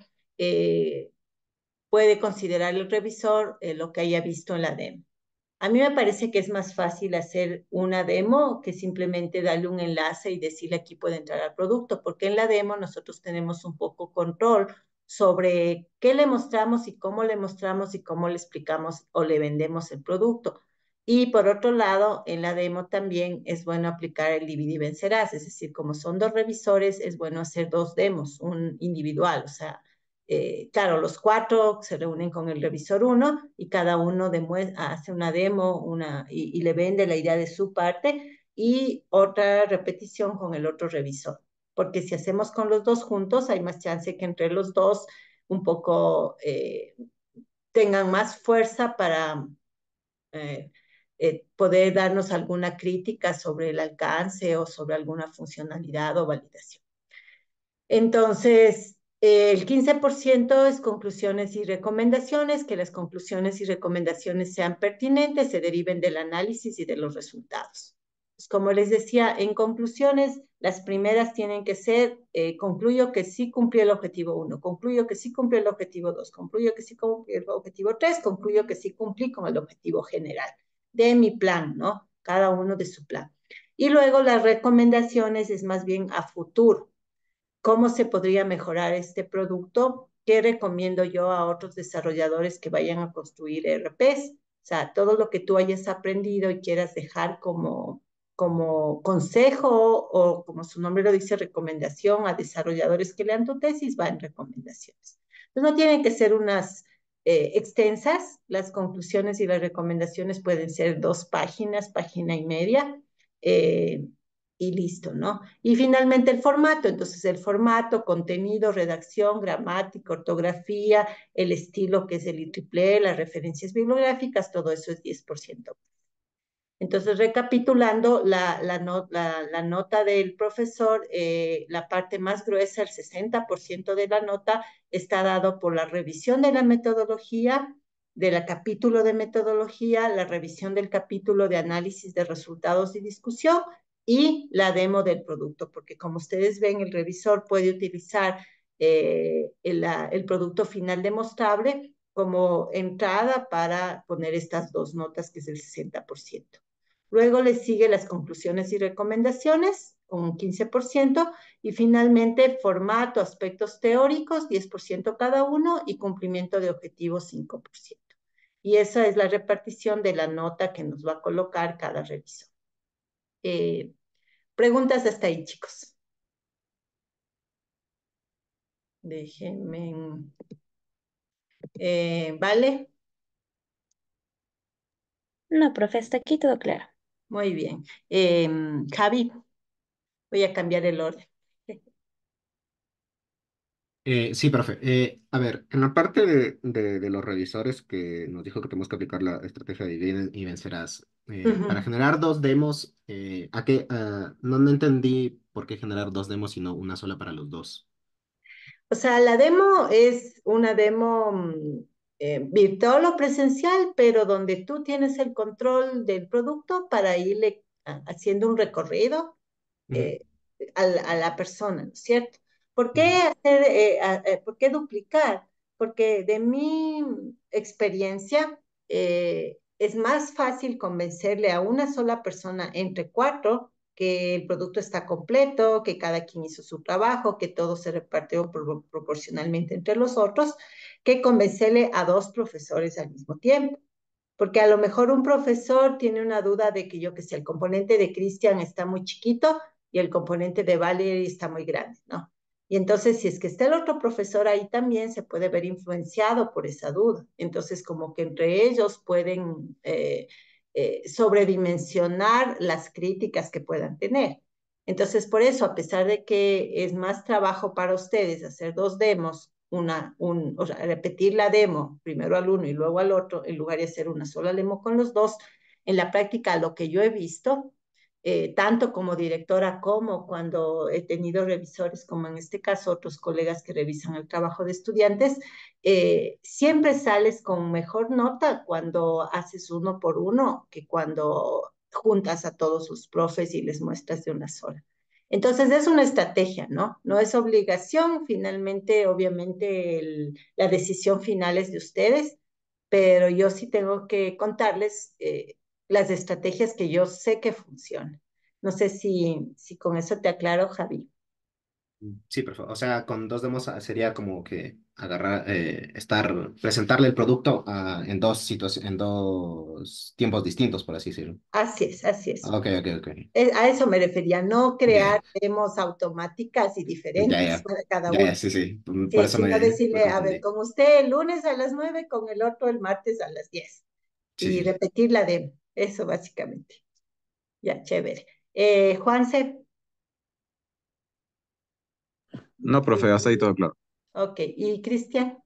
puede considerar el revisor lo que haya visto en la demo. A mí me parece que es más fácil hacer una demo que simplemente darle un enlace y decirle aquí puede entrar al producto, porque en la demo nosotros tenemos un poco control sobre qué le mostramos y cómo le explicamos o le vendemos el producto. Y por otro lado, en la demo también es bueno aplicar el divide y vencerás, es decir, como son dos revisores, es bueno hacer dos demos, un individual, o sea, claro, los 4 se reúnen con el revisor 1 y cada uno hace una demo y le vende la idea de su parte y otra repetición con el otro revisor. Porque si hacemos con los dos juntos, hay más chance que entre los dos un poco tengan más fuerza para eh, poder darnos alguna crítica sobre el alcance o sobre alguna funcionalidad o validación. Entonces, El 15% es conclusiones y recomendaciones, que las conclusiones y recomendaciones sean pertinentes, se deriven del análisis y de los resultados. Pues como les decía, en conclusiones, las primeras tienen que ser, concluyo que sí cumplió el objetivo 1, concluyo que sí cumplió el objetivo 2, concluyo que sí cumplió el objetivo 3, concluyo que sí cumplí con el objetivo general de mi plan, ¿no? Cada uno de su plan. Y luego las recomendaciones es más bien a futuro. ¿Cómo se podría mejorar este producto? ¿Qué recomiendo yo a otros desarrolladores que vayan a construir ERPs? O sea, todo lo que tú hayas aprendido y quieras dejar como consejo o como su nombre lo dice, recomendación a desarrolladores que lean tu tesis, va en recomendaciones. Entonces, no tienen que ser unas extensas, las conclusiones y las recomendaciones pueden ser 2 páginas, página y media. Eh, y listo, ¿no? Y finalmente el formato, entonces el formato, contenido, redacción, gramática, ortografía, el estilo que es el IEEE, las referencias bibliográficas, todo eso es 10%. Entonces, recapitulando la nota del profesor, la parte más gruesa, el 60% de la nota, está dado por la revisión de la metodología, del capítulo de metodología, la revisión del capítulo de análisis de resultados y discusión y la demo del producto, porque como ustedes ven, el revisor puede utilizar el producto final demostrable como entrada para poner estas 2 notas, que es el 60%. Luego le sigue las conclusiones y recomendaciones, con un 15%, y finalmente formato, aspectos teóricos, 10% cada uno, y cumplimiento de objetivos, 5%. Y esa es la repartición de la nota que nos va a colocar cada revisor. Eh, Preguntas hasta ahí, chicos. Déjenme. ¿Vale? No, profe, hasta aquí todo claro. Muy bien. Javi, voy a cambiar el orden. Sí, profe. A ver, en la parte de los revisores que nos dijo que tenemos que aplicar la estrategia de divide y vencerás, para Ujú. generar 2 demos, no entendí por qué generar 2 demos, sino una sola para los dos. O sea, la demo es una demo virtual o presencial, pero donde tú tienes el control del producto para irle haciendo un recorrido Ujú, eh, a la persona, ¿no es cierto? ¿Por qué ujú, hacer, por qué duplicar? Porque de mi experiencia es más fácil convencerle a una sola persona entre 4 que el producto está completo, que cada quien hizo su trabajo, que todo se repartió proporcionalmente entre los otros, que convencerle a 2 profesores al mismo tiempo. Porque a lo mejor un profesor tiene una duda de que yo que sé, el componente de Cristian está muy chiquito y el componente de Valerie está muy grande, ¿no? Y entonces, si es que está el otro profesor ahí también, se puede ver influenciado por esa duda. Entonces, como que entre ellos pueden sobredimensionar las críticas que puedan tener. Entonces, por eso, a pesar de que es más trabajo para ustedes hacer 2 demos, o sea, repetir la demo primero al uno y luego al otro, en lugar de hacer una sola demo con los dos, en la práctica lo que yo he visto, tanto como directora como cuando he tenido revisores, como en este caso otros colegas que revisan el trabajo de estudiantes, siempre sales con mejor nota cuando haces uno por uno que cuando juntas a todos sus profes y les muestras de una sola. Entonces es una estrategia, ¿no? No es obligación, finalmente, obviamente, la decisión final es de ustedes, pero yo sí tengo que contarles las estrategias que yo sé que funcionan. No sé si con eso te aclaro, Javi. sí, profe. O sea, con 2 demos sería como que presentarle el producto en 2 tiempos distintos, por así decirlo. Así es, así es. Ok, ok, ok. A eso me refería, no Ya, ya, crear demos automáticas y ya, diferentes ya, para cada ya, uno. ya, sí, sí. Por Sí, eso sino me decirle, a ver, confundí. con usted el lunes a las 9, con el otro el martes a las 10. Sí, Y sí. repetir la demo. Eso básicamente. Ya, chévere. Juanse, No, profe, hasta ahí todo claro. ok. ¿Y Cristian?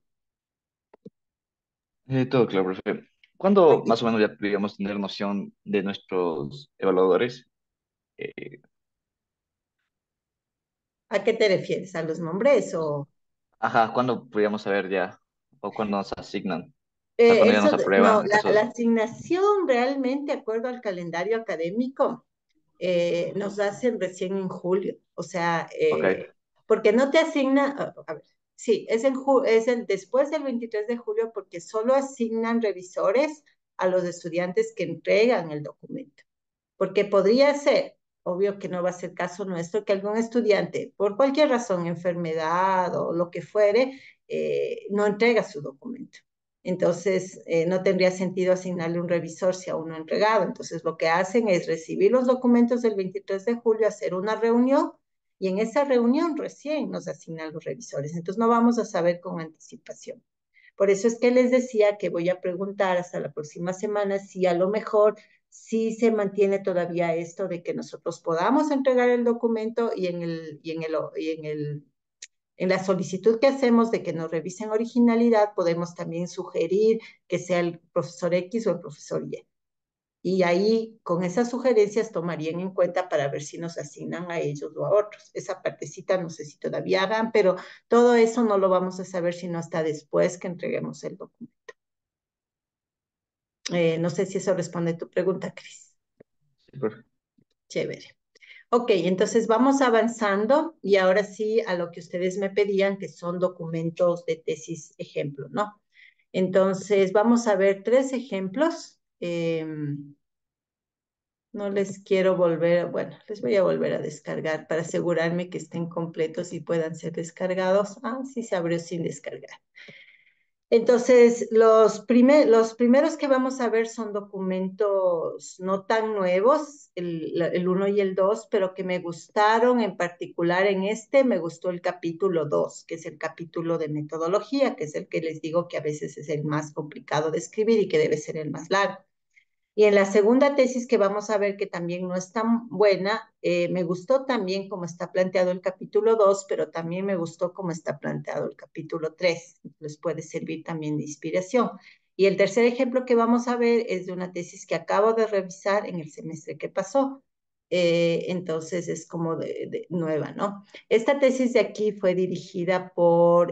Todo claro, profe. ¿Cuándo Ok. más o menos ya podríamos tener noción de nuestros evaluadores? Eh, ¿A qué te refieres? ¿A los nombres o...? Ajá, ¿cuándo podríamos saber ya? ¿O cuándo nos asignan? O sea, cuando ya Eso, nos no, aprueban, la eso. asignación realmente, de acuerdo al calendario académico, nos hacen recién en julio. O sea, Ok, porque no te asigna, a ver, sí, después del 23 de julio porque solo asignan revisores a los estudiantes que entregan el documento. Porque podría ser, obvio que no va a ser caso nuestro, que algún estudiante, por cualquier razón, enfermedad o lo que fuere, no entrega su documento. Entonces, no tendría sentido asignarle un revisor si aún no ha entregado. Entonces, lo que hacen es recibir los documentos del 23 de julio, hacer una reunión y en esa reunión recién nos asignan los revisores. Entonces, no vamos a saber con anticipación. Por eso es que les decía que voy a preguntar hasta la próxima semana si a lo mejor sí se mantiene todavía esto de que nosotros podamos entregar el documento en la solicitud que hacemos de que nos revisen originalidad, podemos también sugerir que sea el profesor X o el profesor Y. Y ahí, con esas sugerencias, tomarían en cuenta para ver si nos asignan a ellos o a otros. Esa partecita no sé si todavía hagan, pero todo eso no lo vamos a saber sino hasta después que entreguemos el documento. No sé si eso responde a tu pregunta, Cris. sí, profe. Chévere. Ok, entonces vamos avanzando y ahora sí a lo que ustedes me pedían, que son documentos de tesis ejemplo, ¿no? Entonces vamos a ver tres ejemplos. No les quiero volver, bueno, les voy a volver a descargar para asegurarme que estén completos y puedan ser descargados. Ah, sí se abrió sin descargar. Entonces, los primeros que vamos a ver son documentos no tan nuevos, el 1 y el 2, pero que me gustaron en particular en este, me gustó el capítulo 2, que es el capítulo de metodología, que es el que les digo que a veces es el más complicado de escribir y que debe ser el más largo. Y en la segunda tesis que vamos a ver que también no es tan buena, me gustó también cómo está planteado el capítulo 2, pero también me gustó cómo está planteado el capítulo 3. Les puede servir también de inspiración. Y el tercer ejemplo que vamos a ver es de una tesis que acabo de revisar en el semestre que pasó. Entonces es como de nueva, ¿no? Esta tesis de aquí fue dirigida por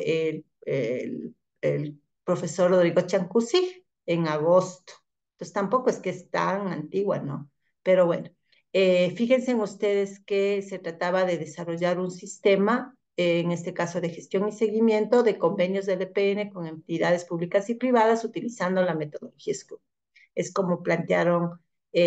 el profesor Rodrigo Chancusi en agosto. Entonces tampoco es que es tan antigua, ¿no? Pero bueno, fíjense en ustedes que se trataba de desarrollar un sistema, en este caso de gestión y seguimiento de convenios del EPN con entidades públicas y privadas utilizando la metodología Scrum. Es como plantearon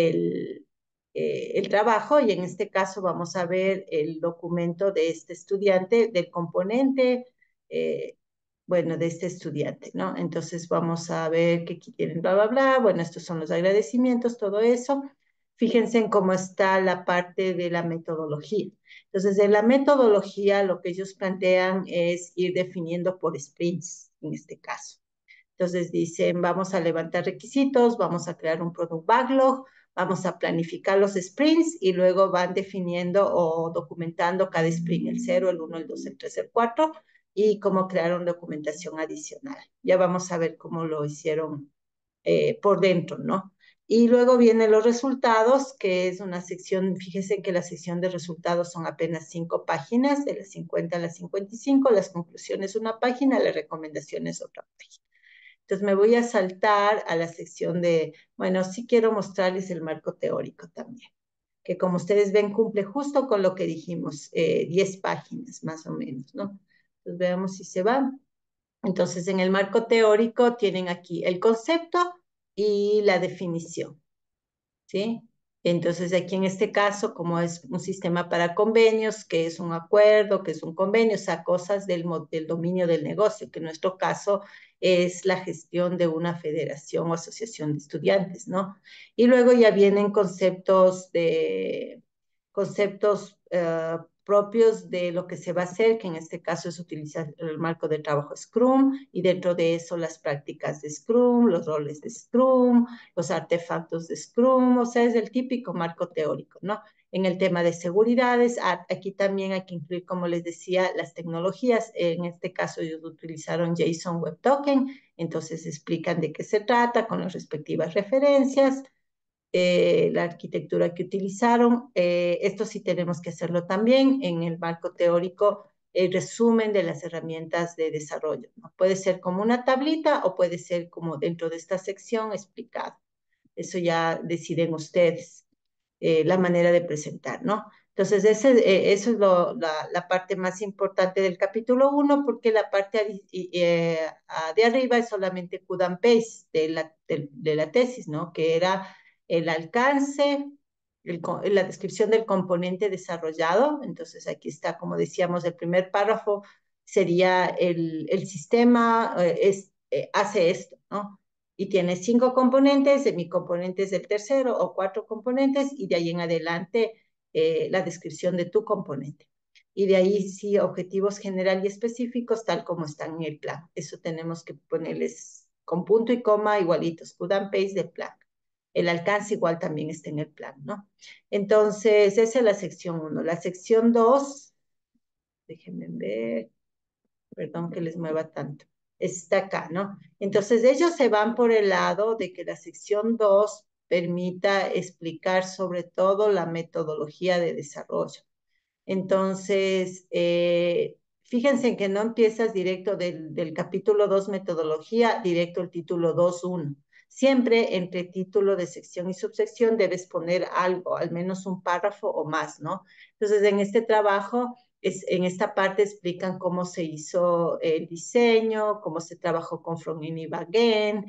el trabajo y en este caso vamos a ver el documento de este estudiante, del componente eh, bueno, de este estudiante, ¿no? Entonces vamos a ver qué quieren, bla, bla, bla. Bueno, estos son los agradecimientos, todo eso. Fíjense en cómo está la parte de la metodología. Entonces, de la metodología, lo que ellos plantean es ir definiendo por sprints, en este caso. Entonces dicen, vamos a levantar requisitos, vamos a crear un product backlog, vamos a planificar los sprints y luego van definiendo o documentando cada sprint, el 0, el 1, el 2, el 3, el 4 y cómo crear una documentación adicional. Ya vamos a ver cómo lo hicieron por dentro, ¿no? Y luego vienen los resultados, que es una sección, fíjese que la sección de resultados son apenas 5 páginas, de las 50 a las 55, las conclusiones una página, las recomendaciones otra página. Entonces me voy a saltar a la sección de, bueno, sí quiero mostrarles el marco teórico también, que como ustedes ven cumple justo con lo que dijimos, 10 páginas más o menos, ¿no? Entonces veamos si se van. Entonces en el marco teórico tienen aquí el concepto y la definición. ¿Sí? Entonces, aquí en este caso, como es un sistema para convenios, que es un acuerdo, que es un convenio, o sea, cosas del dominio del negocio, que en nuestro caso es la gestión de una federación o asociación de estudiantes, ¿no? Y luego ya vienen conceptos propios de lo que se va a hacer, que en este caso es utilizar el marco de trabajo Scrum, y dentro de eso las prácticas de Scrum, los roles de Scrum, los artefactos de Scrum, o sea, es el típico marco teórico, ¿no? En el tema de seguridades, aquí también hay que incluir, como les decía, las tecnologías. En este caso, ellos utilizaron JSON Web Token, entonces explican de qué se trata con las respectivas referencias, la arquitectura que utilizaron. Esto sí tenemos que hacerlo también en el marco teórico. el resumen de las herramientas de desarrollo, ¿no? Puede ser como una tablita o puede ser como dentro de esta sección explicado. Eso ya deciden ustedes la manera de presentar, ¿no? Entonces, eso es la parte más importante del capítulo 1, porque la parte de arriba es solamente cut and paste de la tesis, ¿no? Que era el alcance, la descripción del componente desarrollado. Entonces, aquí está, como decíamos, el primer párrafo sería el sistema hace esto, ¿no? Y tiene 5 componentes, mi componente es el tercero o 4 componentes, y de ahí en adelante la descripción de tu componente. Y de ahí sí, objetivos general y específicos, tal como están en el plan. Eso tenemos que ponerles con punto y coma igualitos, cut and paste del plan. El alcance igual también está en el plan, ¿no? Entonces, esa es la sección 1. La sección 2, déjenme ver, perdón que les mueva tanto, está acá, ¿no? Entonces ellos se van por el lado de que la sección 2 permita explicar sobre todo la metodología de desarrollo. Entonces, fíjense en que no empiezas directo del capítulo 2 metodología, directo el título 2.1. Siempre entre título de sección y subsección debes poner algo, al menos un párrafo o más, ¿no? Entonces, en este trabajo, en esta parte explican cómo se hizo el diseño, cómo se trabajó con frontend y backend,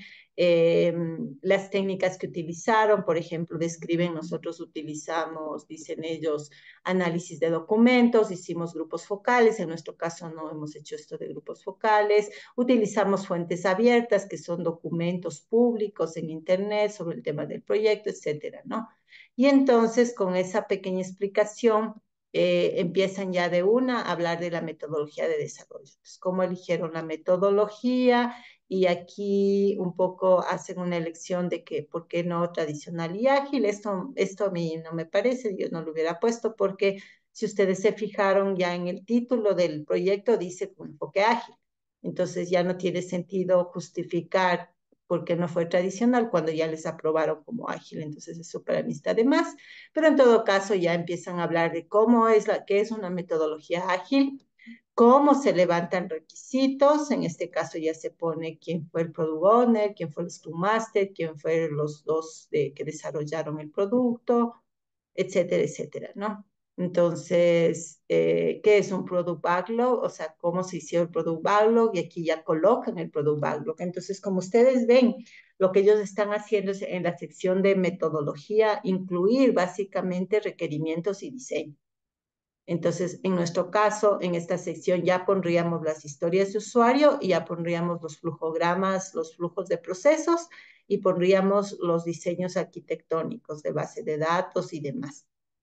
las técnicas que utilizaron, por ejemplo, describen, nosotros utilizamos, dicen ellos, análisis de documentos, hicimos grupos focales, en nuestro caso no hemos hecho esto de grupos focales, utilizamos fuentes abiertas, que son documentos públicos en Internet sobre el tema del proyecto, etcétera, ¿no? Y entonces, con esa pequeña explicación, empiezan ya de una a hablar de la metodología de desarrollo. Entonces, cómo eligieron la metodología, y aquí un poco hacen una elección de que, ¿por qué no tradicional y ágil? Esto a mí no me parece, yo no lo hubiera puesto, porque si ustedes se fijaron ya en el título del proyecto dice un enfoque ágil. Entonces ya no tiene sentido justificar por qué no fue tradicional cuando ya les aprobaron como ágil. Entonces eso para mí está de más. Pero en todo caso ya empiezan a hablar de qué es una metodología ágil, cómo se levantan requisitos. En este caso ya se pone quién fue el Product Owner, quién fue el Scrum Master, quién fueron los dos que desarrollaron el producto, etcétera, etcétera, ¿no? Entonces, ¿qué es un Product Backlog? O sea, cómo se hizo el Product Backlog, y aquí ya colocan el Product Backlog. Entonces, como ustedes ven, lo que ellos están haciendo es en la sección de metodología, incluir básicamente requerimientos y diseño. Entonces, en nuestro caso, en esta sección ya pondríamos las historias de usuario y ya pondríamos los flujogramas, los flujos de procesos, y pondríamos los diseños arquitectónicos de base de datos y demás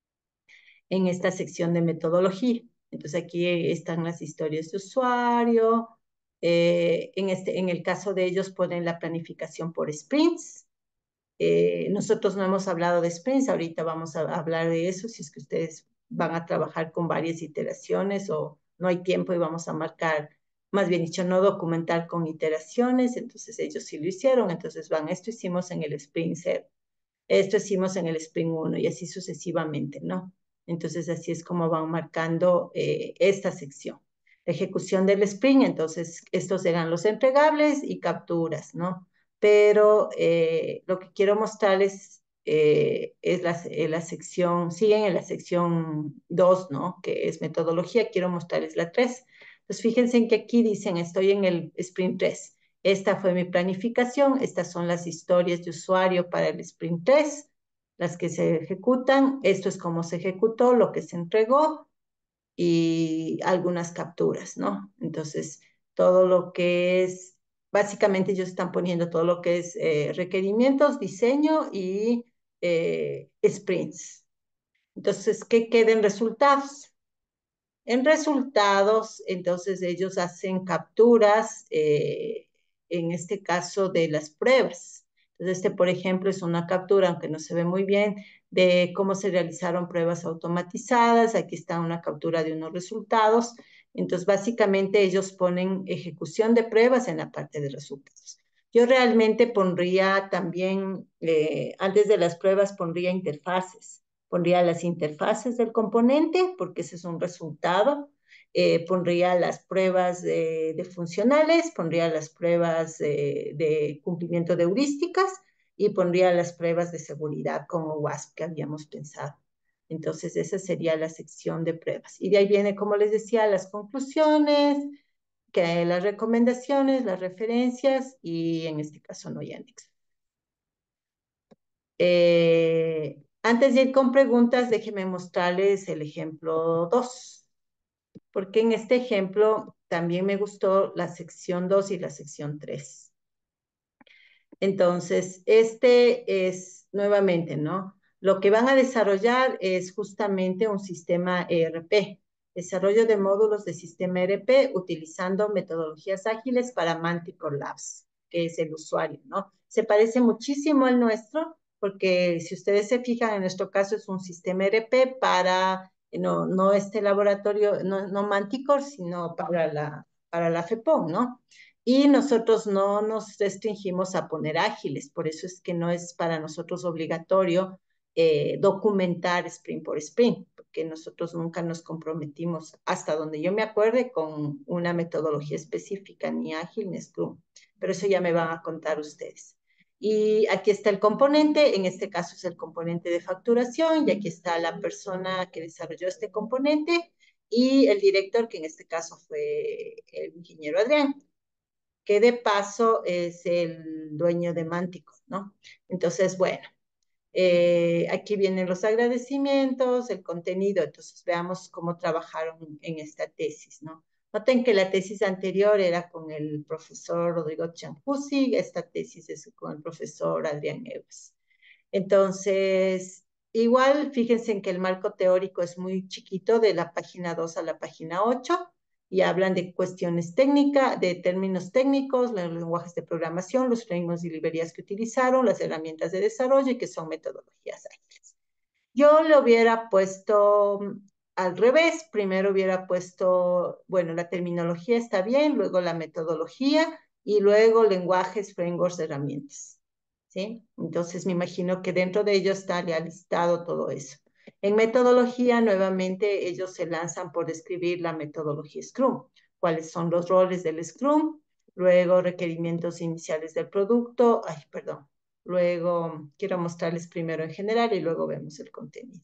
en esta sección de metodología. Entonces, aquí están las historias de usuario. En el caso de ellos ponen la planificación por sprints. Nosotros no hemos hablado de sprints, ahorita vamos a hablar de eso, si es que ustedes van a trabajar con varias iteraciones o no hay tiempo y vamos a marcar, más bien dicho, no documentar con iteraciones. Entonces ellos sí lo hicieron, entonces esto hicimos en el sprint 0, esto hicimos en el sprint 1 y así sucesivamente, ¿no? Entonces así es como van marcando esta sección. La ejecución del sprint, entonces estos eran los entregables y capturas, ¿no? Pero lo que quiero mostrarles es la sección, siguen en la sección 2, ¿no? Que es metodología, quiero mostrarles la 3. Entonces fíjense en que aquí dicen, estoy en el sprint 3. Esta fue mi planificación, estas son las historias de usuario para el sprint 3, las que se ejecutan, esto es cómo se ejecutó, lo que se entregó y algunas capturas, ¿no? Entonces, todo lo que es, básicamente ellos están poniendo todo lo que es requerimientos, diseño y sprints. Entonces, ¿qué queden resultados? En resultados, entonces ellos hacen capturas, en este caso de las pruebas. Entonces, por ejemplo, es una captura, aunque no se ve muy bien, de cómo se realizaron pruebas automatizadas. Aquí está una captura de unos resultados. Entonces, básicamente ellos ponen ejecución de pruebas en la parte de resultados. Yo realmente pondría también, antes de las pruebas, pondría interfaces. Pondría las interfaces del componente, porque ese es un resultado. pondría las pruebas de funcionales, pondría las pruebas de cumplimiento de heurísticas y pondría las pruebas de seguridad como WASP que habíamos pensado. Entonces, esa sería la sección de pruebas. Y de ahí viene, como les decía, las conclusiones, que las recomendaciones, las referencias y en este caso no hay anexo. Antes de ir con preguntas, déjenme mostrarles el ejemplo 2, porque en este ejemplo también me gustó la sección 2 y la sección 3. Entonces, este es nuevamente, ¿no? Lo que van a desarrollar es justamente un sistema ERP, desarrollo de módulos de sistema ERP utilizando metodologías ágiles para Manticore Labs, que es el usuario, ¿no? Se parece muchísimo al nuestro, porque si ustedes se fijan, en nuestro caso es un sistema ERP para, no este laboratorio, no Manticore, sino para la FEPOM, ¿no? Y nosotros no nos restringimos a poner ágiles, por eso es que no es para nosotros obligatorio documentar sprint por sprint, porque nosotros nunca nos comprometimos, hasta donde yo me acuerde, con una metodología específica, ni ágil ni Scrum, pero eso ya me van a contar ustedes. Y aquí está el componente, en este caso es el componente de facturación, y aquí está la persona que desarrolló este componente y el director, que en este caso fue el ingeniero Adrián, que de paso es el dueño de Mántico, ¿no? Entonces, bueno, aquí vienen los agradecimientos, el contenido, entonces veamos cómo trabajaron en esta tesis, ¿no? Noten que la tesis anterior era con el profesor Rodrigo Champusi, esta tesis es con el profesor Adrián Neves. Entonces, igual, fíjense en que el marco teórico es muy chiquito, de la página 2 a la página 8, y hablan de cuestiones técnicas, de términos técnicos, los lenguajes de programación, los frameworks y librerías que utilizaron, las herramientas de desarrollo y que son metodologías ágiles. Yo le hubiera puesto al revés, primero hubiera puesto, bueno, la terminología está bien, luego la metodología y luego lenguajes, frameworks, herramientas. ¿Sí? Entonces me imagino que dentro de ellos está ya listado todo eso. En metodología, nuevamente, ellos se lanzan por describir la metodología Scrum, cuáles son los roles del Scrum, luego requerimientos iniciales del producto, ay, perdón, luego quiero mostrarles primero en general y luego vemos el contenido.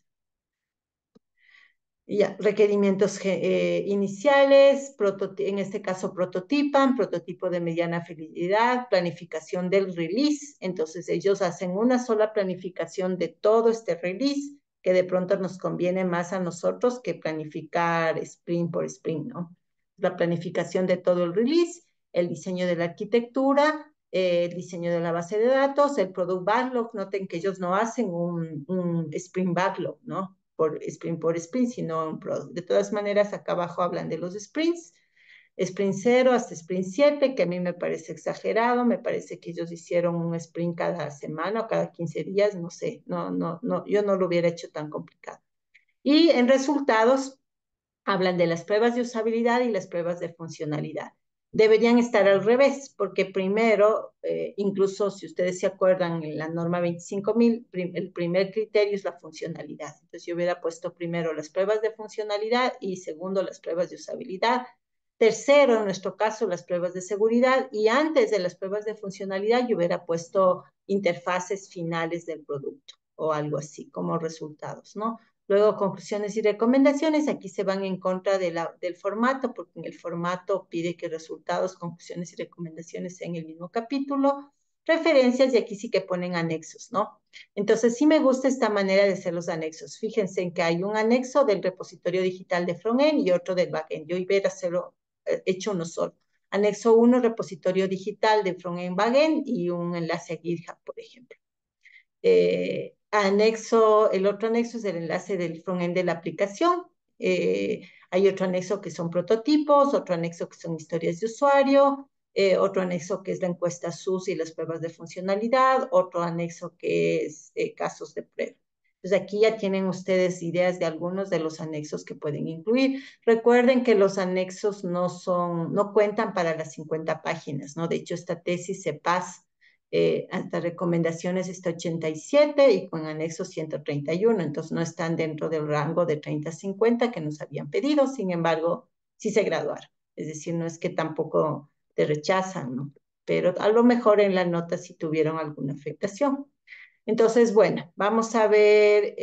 Ya, requerimientos iniciales, en este caso prototipan, prototipo de mediana fidelidad, planificación del release. Entonces ellos hacen una sola planificación de todo este release, que de pronto nos conviene más a nosotros que planificar sprint por sprint, ¿no? La planificación de todo el release, el diseño de la arquitectura, el diseño de la base de datos, el product backlog. Noten que ellos no hacen un sprint backlog, ¿no? Por sprint, sino un product. De todas maneras, acá abajo hablan de los sprints, sprint 0 hasta sprint 7, que a mí me parece exagerado, me parece que ellos hicieron un sprint cada semana o cada 15 días, no sé, yo no lo hubiera hecho tan complicado. Y en resultados, hablan de las pruebas de usabilidad y las pruebas de funcionalidad. Deberían estar al revés, porque primero, incluso si ustedes se acuerdan, en la norma 25.000, el primer criterio es la funcionalidad. Entonces yo hubiera puesto primero las pruebas de funcionalidad y segundo las pruebas de usabilidad. Tercero, en nuestro caso, las pruebas de seguridad, y antes de las pruebas de funcionalidad yo hubiera puesto interfaces finales del producto o algo así como resultados, ¿no? Luego, conclusiones y recomendaciones. Aquí se van en contra del formato, porque en el formato pide que resultados, conclusiones y recomendaciones sean el mismo capítulo. Referencias, y aquí sí que ponen anexos, ¿no? Entonces, sí me gusta esta manera de hacer los anexos. Fíjense en que hay un anexo del repositorio digital de frontend y otro del backend. Yo iba a hacerlo hecho uno solo. Anexo 1, repositorio digital de frontend backend, y un enlace a GitHub, por ejemplo. El otro anexo es el enlace del frontend de la aplicación. Hay otro anexo que son prototipos, otro anexo que son historias de usuario, otro anexo que es la encuesta SUS y las pruebas de funcionalidad, otro anexo que es casos de prueba. Entonces aquí ya tienen ustedes ideas de algunos de los anexos que pueden incluir. Recuerden que los anexos no cuentan para las 50 páginas, ¿no? De hecho, esta tesis se pasa hasta recomendaciones está 87 y con anexo 131, entonces no están dentro del rango de 30 a 50 que nos habían pedido. Sin embargo, sí se graduaron. Es decir, no es que tampoco te rechazan, ¿no? Pero a lo mejor en la nota sí tuvieron alguna afectación. Entonces, bueno, vamos a ver,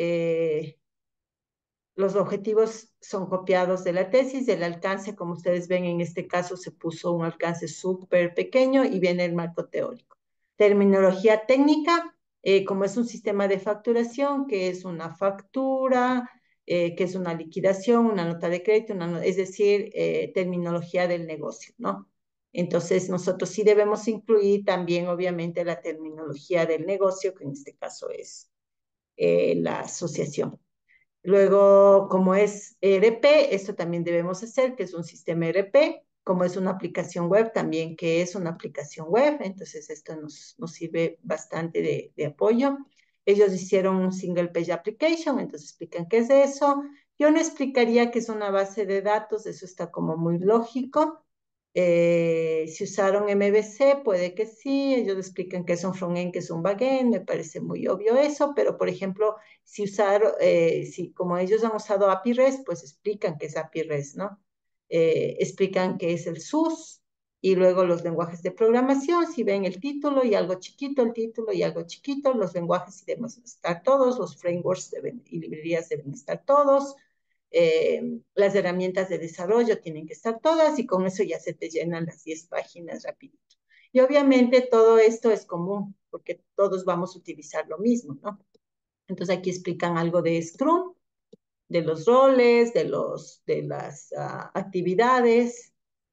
los objetivos son copiados de la tesis, del alcance, como ustedes ven, en este caso se puso un alcance súper pequeño y viene el marco teórico. Terminología técnica, como es un sistema de facturación, que es una factura, que es una liquidación, una nota de crédito, es decir, terminología del negocio, ¿no? Entonces, nosotros sí debemos incluir también, obviamente, la terminología del negocio, que en este caso es la asociación. Luego, como es ERP, esto también debemos hacer, que es un sistema ERP, como es una aplicación web también, que es una aplicación web, entonces esto nos sirve bastante de apoyo. Ellos hicieron un single page application, entonces explican qué es eso. Yo no explicaría qué es una base de datos, eso está como muy lógico. Si usaron MVC, puede que sí, ellos explican qué es un frontend, qué es un backend, me parece muy obvio eso, pero por ejemplo, si usaron, si como ellos han usado API REST, pues explican qué es API REST, ¿no? Explican qué es el SUS y luego los lenguajes de programación, si ven el título y algo chiquito, el título y algo chiquito, los lenguajes sí deben estar todos, los frameworks y librerías deben estar todos, las herramientas de desarrollo tienen que estar todas y con eso ya se te llenan las 10 páginas rapidito. Y obviamente todo esto es común porque todos vamos a utilizar lo mismo, ¿no? Entonces aquí explican algo de Scrum, de los roles, de las actividades.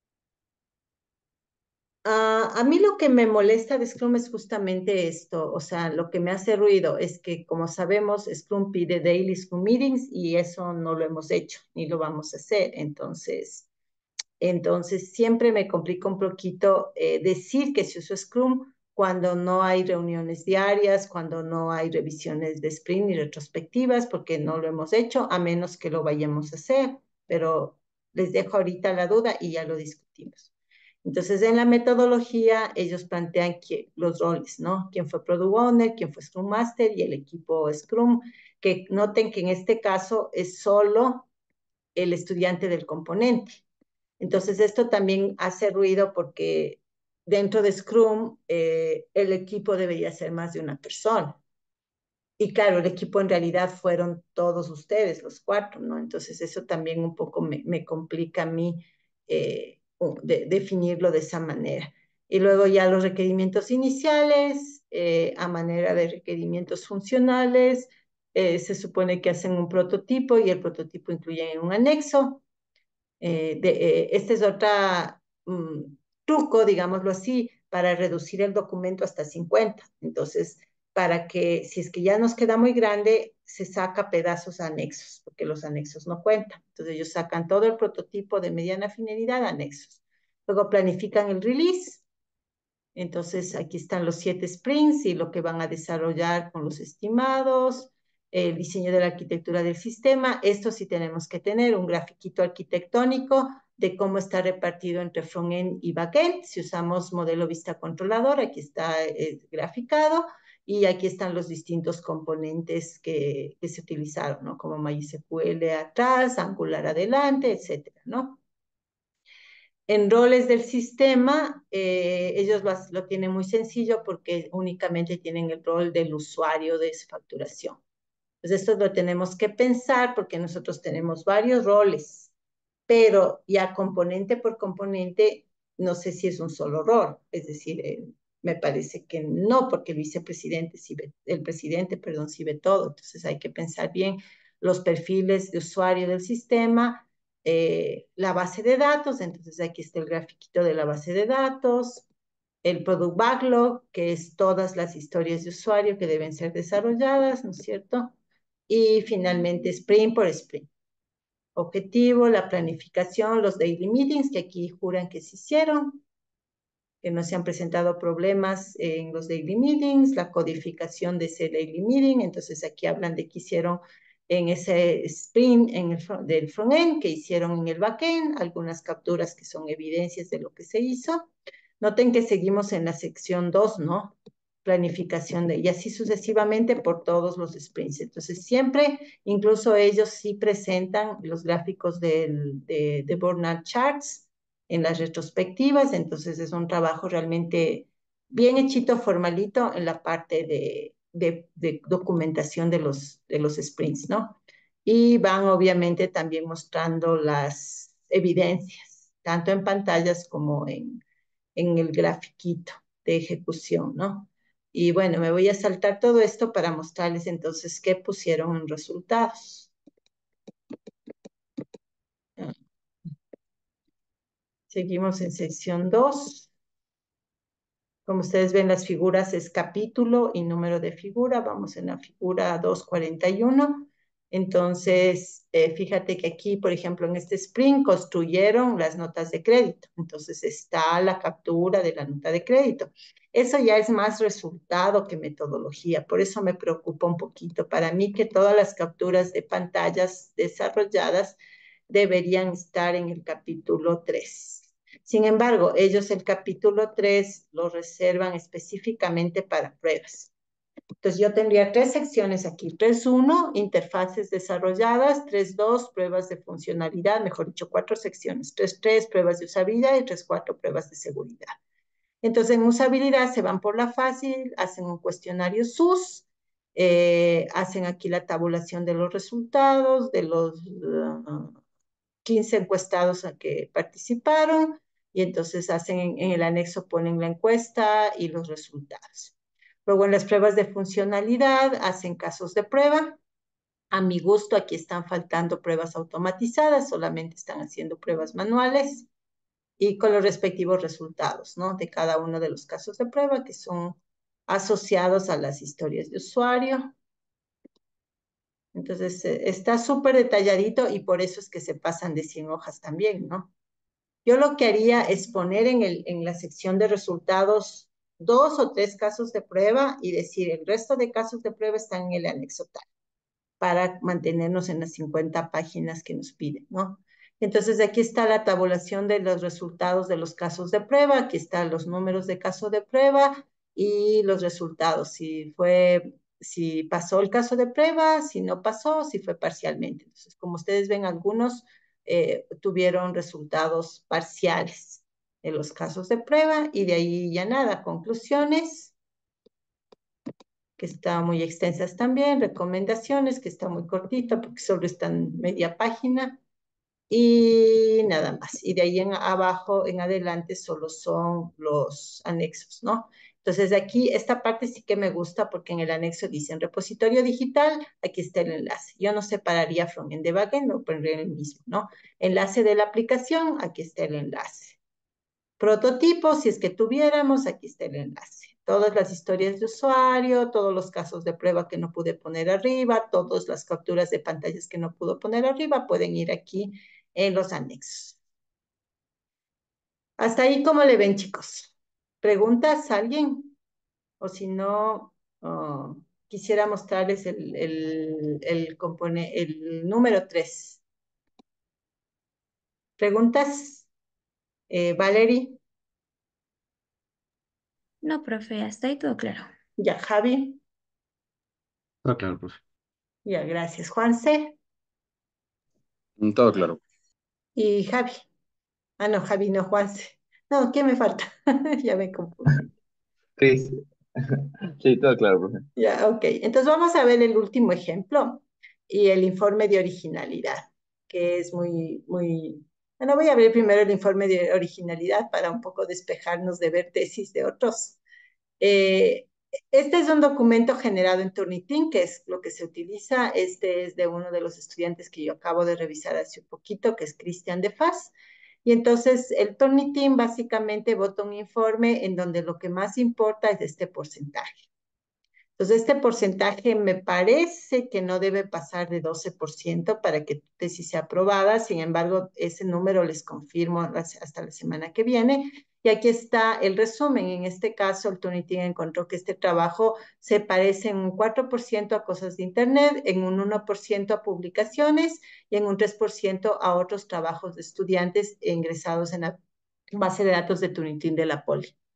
A mí lo que me molesta de Scrum es justamente esto, o sea, lo que me hace ruido es que, como sabemos, Scrum pide daily Scrum meetings y eso no lo hemos hecho ni lo vamos a hacer. Entonces siempre me complica un poquito decir que se usa Scrum cuando no hay reuniones diarias, cuando no hay revisiones de sprint ni retrospectivas, porque no lo hemos hecho, a menos que lo vayamos a hacer, pero les dejo ahorita la duda y ya lo discutimos. Entonces, en la metodología, ellos plantean los roles, ¿no? ¿Quién fue Product Owner, quién fue Scrum Master y el equipo Scrum? Que noten que en este caso es solo el estudiante del componente. Entonces, esto también hace ruido porque dentro de Scrum el equipo debería ser más de una persona. Y claro, el equipo en realidad fueron todos ustedes, los cuatro, ¿no? Entonces, eso también un poco me complica a mí definirlo de esa manera. Y luego ya los requerimientos iniciales, a manera de requerimientos funcionales, se supone que hacen un prototipo y el prototipo incluye un anexo. Este es otro truco, digámoslo así, para reducir el documento hasta 50. Entonces, para que si es que ya nos queda muy grande, se saca pedazos anexos, porque los anexos no cuentan. Entonces, ellos sacan todo el prototipo de mediana finalidad, anexos. Luego planifican el release. Entonces, aquí están los 7 sprints y lo que van a desarrollar con los estimados, el diseño de la arquitectura del sistema. Esto sí tenemos que tener un grafiquito arquitectónico de cómo está repartido entre frontend y backend. Si usamos modelo vista controlador, aquí está graficado y aquí están los distintos componentes que se utilizaron, ¿no? Como MySQL atrás, Angular adelante, etcétera, ¿no? En roles del sistema, ellos lo tienen muy sencillo porque únicamente tienen el rol del usuario de esa facturación. Entonces, esto lo tenemos que pensar porque nosotros tenemos varios roles, pero ya componente por componente, no sé si es un solo rol. Es decir, me parece que no, porque el vicepresidente, sí ve, el presidente, perdón, sí ve todo. Entonces, hay que pensar bien los perfiles de usuario del sistema, la base de datos, entonces aquí está el grafiquito de la base de datos, el product backlog, que es todas las historias de usuario que deben ser desarrolladas, ¿no es cierto? Y finalmente sprint por sprint. Objetivo, la planificación, los daily meetings, que aquí juran que se hicieron, que no se han presentado problemas en los daily meetings, la codificación de ese daily meeting, entonces aquí hablan de que hicieron en ese sprint del frontend, que hicieron en el backend, algunas capturas que son evidencias de lo que se hizo. Noten que seguimos en la sección 2, ¿no? planificación y así sucesivamente por todos los sprints. Entonces, siempre, incluso ellos sí presentan los gráficos de burnout charts en las retrospectivas, entonces es un trabajo realmente bien hechito, formalito en la parte de documentación de los sprints, ¿no? Y van obviamente también mostrando las evidencias, tanto en pantallas como en el grafiquito de ejecución, ¿no? Y bueno, me voy a saltar todo esto para mostrarles entonces qué pusieron en resultados. Seguimos en sección 2. Como ustedes ven, las figuras es capítulo y número de figura. Vamos en la figura 241. Entonces, fíjate que aquí, por ejemplo, en este sprint construyeron las notas de crédito. Entonces, está la captura de la nota de crédito. Eso ya es más resultado que metodología. Por eso me preocupa un poquito. Para mí que todas las capturas de pantallas desarrolladas deberían estar en el capítulo 3. Sin embargo, ellos el capítulo 3 lo reservan específicamente para pruebas. Entonces, yo tendría 3 secciones aquí. 3.1, interfaces desarrolladas. 3.2, pruebas de funcionalidad. Mejor dicho, 4 secciones. 3.3, pruebas de usabilidad. Y 3.4, pruebas de seguridad. Entonces, en usabilidad se van por la fácil, hacen un cuestionario SUS, hacen aquí la tabulación de los resultados, de los 15 encuestados a que participaron, y entonces hacen en el anexo, ponen la encuesta y los resultados. Luego en las pruebas de funcionalidad hacen casos de prueba. A mi gusto aquí están faltando pruebas automatizadas, solamente están haciendo pruebas manuales y con los respectivos resultados, ¿no? De cada uno de los casos de prueba que son asociados a las historias de usuario. Entonces, está súper detalladito y por eso es que se pasan de 100 hojas también, ¿no? Yo lo que haría es poner en la sección de resultados 2 o 3 casos de prueba y decir el resto de casos de prueba están en el anexo tal, para mantenernos en las 50 páginas que nos piden, ¿no? Entonces, aquí está la tabulación de los resultados de los casos de prueba, aquí están los números de caso de prueba y los resultados, si pasó el caso de prueba, si no pasó, si fue parcialmente. Entonces, como ustedes ven, algunos tuvieron resultados parciales de los casos de prueba y de ahí ya nada, conclusiones que está muy extensas también, recomendaciones, que está muy cortita porque solo están media página, y nada más. Y de ahí en abajo, en adelante, solo son los anexos, ¿no? Entonces, aquí, esta parte sí que me gusta porque en el anexo dicen repositorio digital, aquí está el enlace. Yo no separaría frontend de backend, lo pondría en el mismo, ¿no? Enlace de la aplicación, aquí está el enlace. Prototipo, si es que tuviéramos, aquí está el enlace. Todas las historias de usuario, todos los casos de prueba que no pude poner arriba, todas las capturas de pantallas que no pudo poner arriba, pueden ir aquí en los anexos. Hasta ahí, ¿cómo le ven, chicos? ¿Preguntas a alguien? O si no, quisiera mostrarles el número 3. ¿Preguntas? Valerie, No, profe, hasta ahí todo claro. ya, Javi, Ah, claro, profe. ya, gracias, Juanse Todo claro. y Javi. Ah, no, Javi, no, Juanse. No, ¿qué me falta? Ya me confundí. Sí, sí, sí, todo claro, profe. Ya, ok. Entonces vamos a ver el último ejemplo y el informe de originalidad, que es muy, muy... Bueno, voy a ver primero el informe de originalidad para un poco despejarnos de ver tesis de otros. Eh, este es un documento generado en Turnitin, que es lo que se utiliza. Este es de uno de los estudiantes que yo acabo de revisar hace un poquito, que es Cristian de Faz. Y entonces el Turnitin básicamente vota un informe en donde lo que más importa es este porcentaje. Entonces, este porcentaje me parece que no debe pasar de 12% para que tu tesis sea aprobada. Sin embargo, ese número les confirmo hasta la semana que viene. Y aquí está el resumen. En este caso, el Turnitin encontró que este trabajo se parece en un 4% a cosas de Internet, en un 1% a publicaciones y en un 3% a otros trabajos de estudiantes ingresados en la base de datos de Turnitin de la Poli.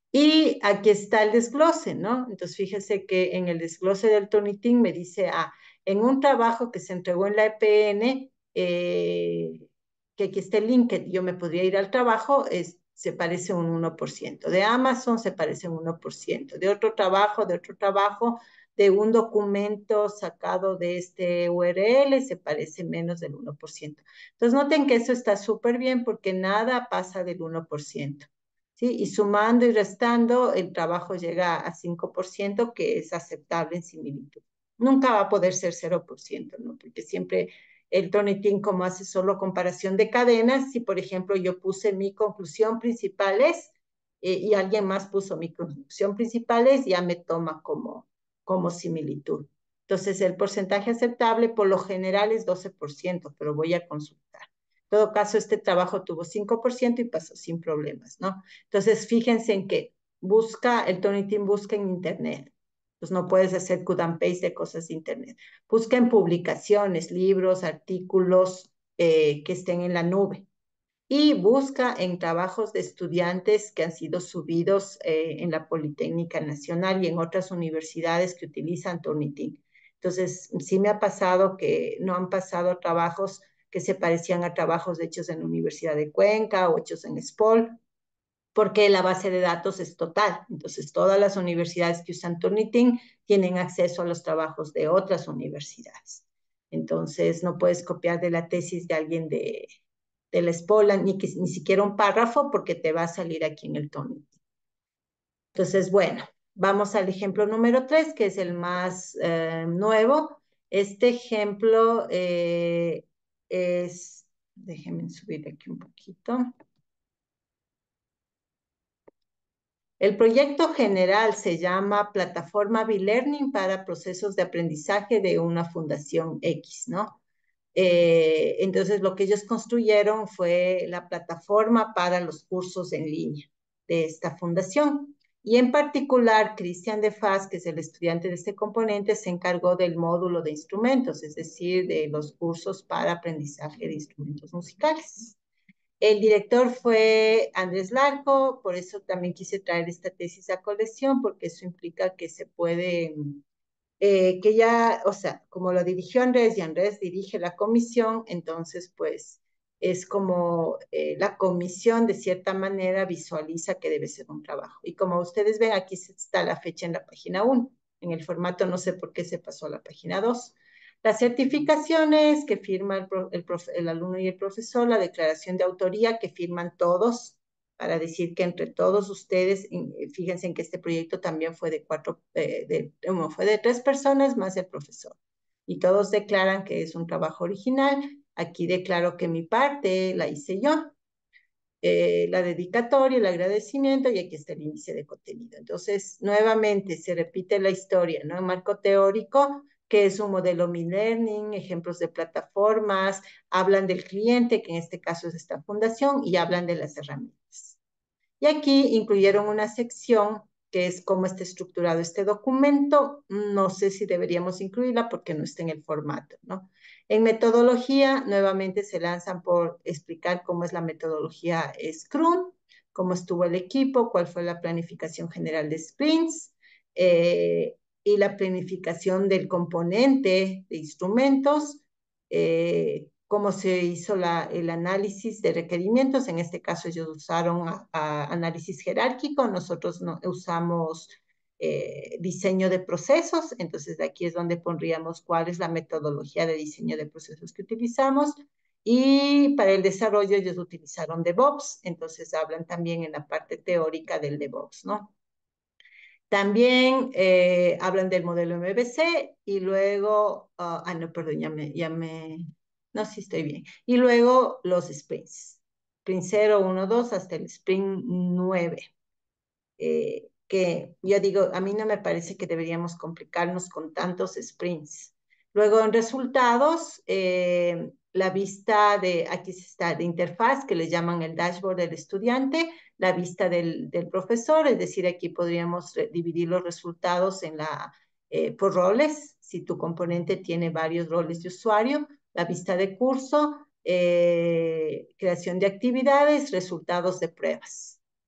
Y aquí está el desglose, ¿no? Entonces, fíjese que en el desglose del Turnitin me dice, en un trabajo que se entregó en la EPN, que aquí está el link, que yo me podría ir al trabajo, se parece un 1%. De Amazon se parece un 1%. De otro trabajo, de un documento sacado de este URL, se parece menos del 1%. Entonces, noten que eso está súper bien porque nada pasa del 1%. ¿Sí? Y sumando y restando, el trabajo llega a 5%, que es aceptable en similitud. Nunca va a poder ser 0%, ¿no? Porque siempre el Turnitin, como hace solo comparación de cadenas, si por ejemplo yo puse mi conclusión principales y alguien más puso mi conclusión principales, ya me toma como similitud. Entonces, el porcentaje aceptable por lo general es 12%, pero voy a consultar. En todo caso, este trabajo tuvo 5% y pasó sin problemas, ¿no? Entonces, fíjense en que el Turnitin busca en Internet. Pues no puedes hacer cut and paste de cosas de Internet. Busca en publicaciones, libros, artículos que estén en la nube. Y busca en trabajos de estudiantes que han sido subidos en la Politécnica Nacional y en otras universidades que utilizan Turnitin. Entonces, sí me ha pasado que no han pasado trabajos que se parecían a trabajos hechos en la Universidad de Cuenca o hechos en SPOL, porque la base de datos es total. Entonces, todas las universidades que usan Turnitin tienen acceso a los trabajos de otras universidades. Entonces, no puedes copiar de la tesis de alguien de la espola, ni siquiera un párrafo, porque te va a salir aquí en el Turnitin. Entonces, bueno, vamos al ejemplo número 3, que es el más nuevo. Este ejemplo déjenme subir aquí un poquito. El proyecto general se llama Plataforma B-Learning para procesos de aprendizaje de una fundación X, ¿no? Entonces, lo que ellos construyeron fue la plataforma para los cursos en línea de esta fundación. Y en particular, Cristian de Faz, que es el estudiante de este componente, se encargó del módulo de instrumentos, es decir, de los cursos para aprendizaje de instrumentos musicales. El director fue Andrés Larco, por eso también quise traer esta tesis a colección, porque eso implica que se puede, que ya, o sea, como lo dirigió Andrés y Andrés dirige la comisión, entonces pues es como la comisión de cierta manera visualiza que debe ser un trabajo. Y como ustedes ven, aquí está la fecha en la página 1. En el formato no sé por qué se pasó a la página 2. Las certificaciones que firma el alumno y el profesor, la declaración de autoría que firman todos, para decir que entre todos ustedes, fíjense en que este proyecto también fue fue de 3 personas más el profesor. Y todos declaran que es un trabajo original. Aquí declaro que mi parte la hice yo, la dedicatoria, el agradecimiento, y aquí está el índice de contenido. Entonces, nuevamente se repite la historia, ¿no? En marco teórico, que es un modelo Mi-Learning, ejemplos de plataformas, hablan del cliente, que en este caso es esta fundación, y hablan de las herramientas. Y aquí incluyeron una sección que es cómo está estructurado este documento. No sé si deberíamos incluirla porque no está en el formato, ¿no? En metodología, nuevamente se lanzan por explicar cómo es la metodología Scrum, cómo estuvo el equipo, cuál fue la planificación general de sprints, y la planificación del componente de instrumentos, cómo se hizo el análisis de requerimientos. En este caso ellos usaron análisis jerárquico, nosotros usamos diseño de procesos, entonces aquí es donde pondríamos cuál es la metodología de diseño de procesos que utilizamos. Y para el desarrollo ellos utilizaron DevOps, entonces hablan también en la parte teórica del DevOps, ¿no? También hablan del modelo MVC y luego, no, perdón, no, sí estoy bien. Y luego los sprints, sprint 0, 1, 2 hasta el sprint 9. Que yo digo, a mí no me parece que deberíamos complicarnos con tantos sprints. Luego en resultados, la vista aquí está, de interfaz, que le llaman el dashboard del estudiante, la vista del profesor, es decir, aquí podríamos dividir los resultados por roles, si tu componente tiene varios roles de usuario, la vista de curso, creación de actividades, resultados de pruebas.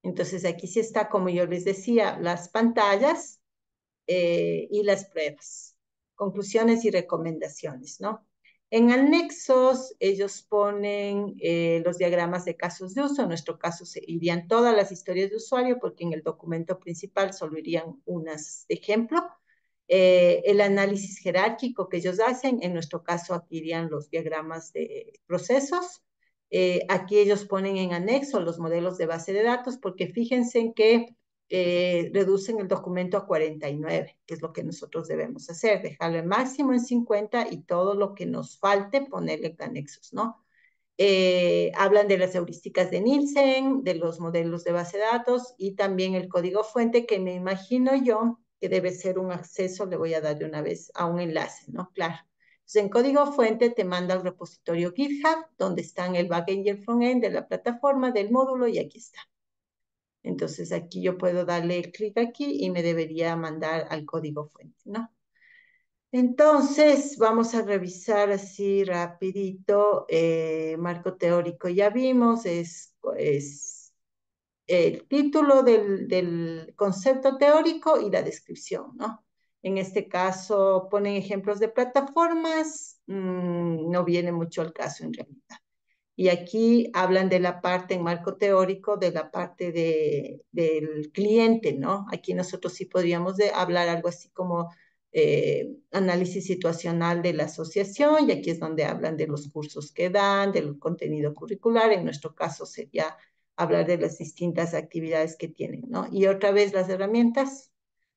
Entonces aquí sí está, como yo les decía, las pantallas y las pruebas, conclusiones y recomendaciones, ¿no? En anexos, ellos ponen los diagramas de casos de uso. En nuestro caso se irían todas las historias de usuario porque en el documento principal solo irían unas de ejemplo. El análisis jerárquico que ellos hacen, en nuestro caso aquí irían los diagramas de procesos. Aquí ellos ponen en anexo los modelos de base de datos porque fíjense en que reducen el documento a 49, que es lo que nosotros debemos hacer, dejarlo el máximo en 50 y todo lo que nos falte ponerle anexos, ¿no? Hablan de las heurísticas de Nielsen, de los modelos de base de datos y también el código fuente que me imagino yo que debe ser un acceso, le voy a dar de una vez a un enlace, ¿no? Claro. Entonces, en código fuente te manda al repositorio GitHub, donde están el backend y el frontend de la plataforma, del módulo, y aquí está. Entonces aquí yo puedo darle clic aquí y me debería mandar al código fuente, ¿no? Entonces vamos a revisar así rapidito, marco teórico. Ya vimos, es el título del concepto teórico y la descripción, ¿no? En este caso ponen ejemplos de plataformas, no viene mucho al caso en realidad. Y aquí hablan de la parte en marco teórico, de la parte del cliente, ¿no? Aquí nosotros sí podríamos hablar algo así como análisis situacional de la asociación, y aquí es donde hablan de los cursos que dan, del contenido curricular. En nuestro caso sería hablar de las distintas actividades que tienen, ¿no? Y otra vez las herramientas,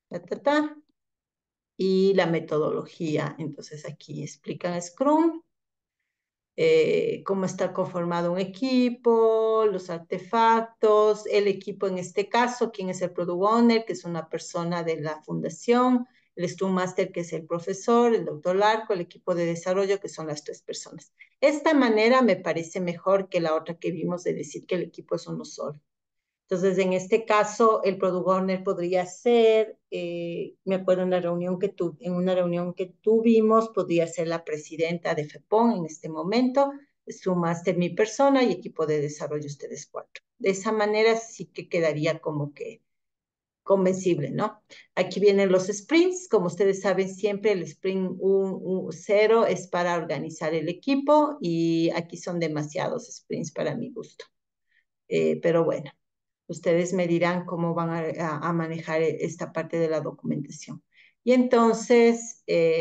y la metodología. Entonces aquí explican Scrum, cómo está conformado un equipo, los artefactos, el equipo en este caso, quién es el Product Owner, que es una persona de la fundación, el Scrum Master, que es el profesor, el doctor Larco, el equipo de desarrollo, que son las 3 personas. Esta manera me parece mejor que la otra que vimos de decir que el equipo es uno solo. Entonces, en este caso, el product owner podría ser, me acuerdo en una reunión que tuvimos, podría ser la presidenta de FEPON en este momento, su máster mi persona y equipo de desarrollo ustedes 4. De esa manera sí que quedaría como que convencible, ¿no? Aquí vienen los sprints. Como ustedes saben, siempre el sprint 0 es para organizar el equipo y aquí son demasiados sprints para mi gusto. Pero bueno. Ustedes me dirán cómo van a manejar esta parte de la documentación. Y entonces,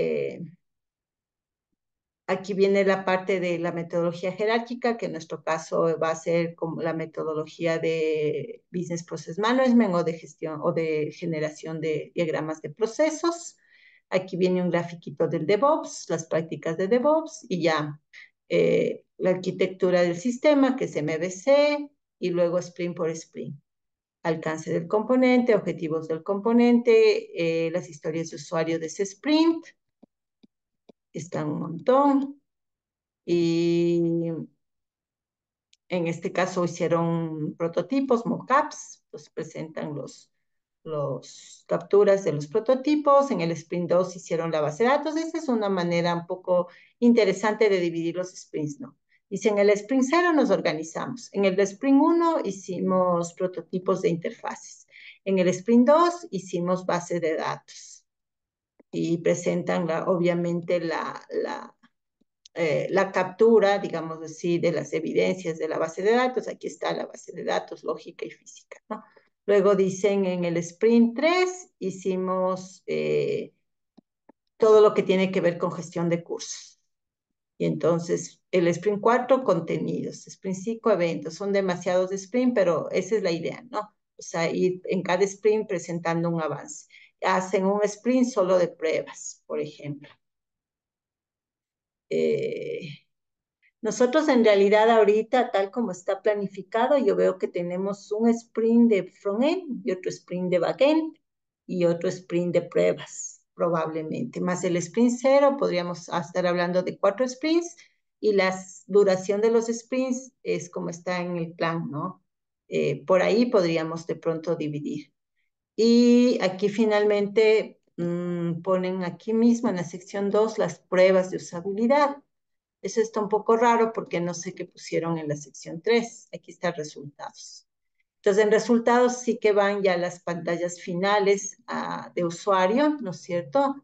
aquí viene la parte de la metodología jerárquica, que en nuestro caso va a ser como la metodología de Business Process Management o de gestión o de generación de diagramas de procesos. Aquí viene un grafiquito del DevOps, las prácticas de DevOps y ya la arquitectura del sistema, que es MVC, y luego sprint por sprint. Alcance del componente, objetivos del componente, las historias de usuario de ese sprint, están un montón. Y en este caso hicieron prototipos, mockups, pues presentan los capturas de los prototipos. En el sprint 2 hicieron la base de datos. Esa es una manera un poco interesante de dividir los sprints, ¿no? Dice, en el sprint 0 nos organizamos. En el sprint 1 hicimos prototipos de interfaces. En el sprint 2 hicimos base de datos. Y presentan, obviamente, la captura, digamos así, de las evidencias de la base de datos. Aquí está la base de datos, lógica y física, ¿no? Luego dicen, en el sprint 3 hicimos todo lo que tiene que ver con gestión de cursos. Y entonces, el sprint 4, contenidos. Sprint 5, eventos. Son demasiados sprint, pero esa es la idea, ¿no? O sea, ir en cada sprint presentando un avance. Hacen un sprint solo de pruebas, por ejemplo. Nosotros en realidad ahorita, tal como está planificado, yo veo que tenemos un sprint de frontend y otro sprint de backend y otro sprint de pruebas, probablemente. Más el sprint 0, podríamos estar hablando de 4 sprints y la duración de los sprints es como está en el plan, ¿no? Por ahí podríamos de pronto dividir. Y aquí finalmente ponen aquí mismo en la sección 2 las pruebas de usabilidad. Eso está un poco raro porque no sé qué pusieron en la sección 3. Aquí están resultados. Entonces, en resultados sí que van ya las pantallas finales de usuario, ¿no es cierto?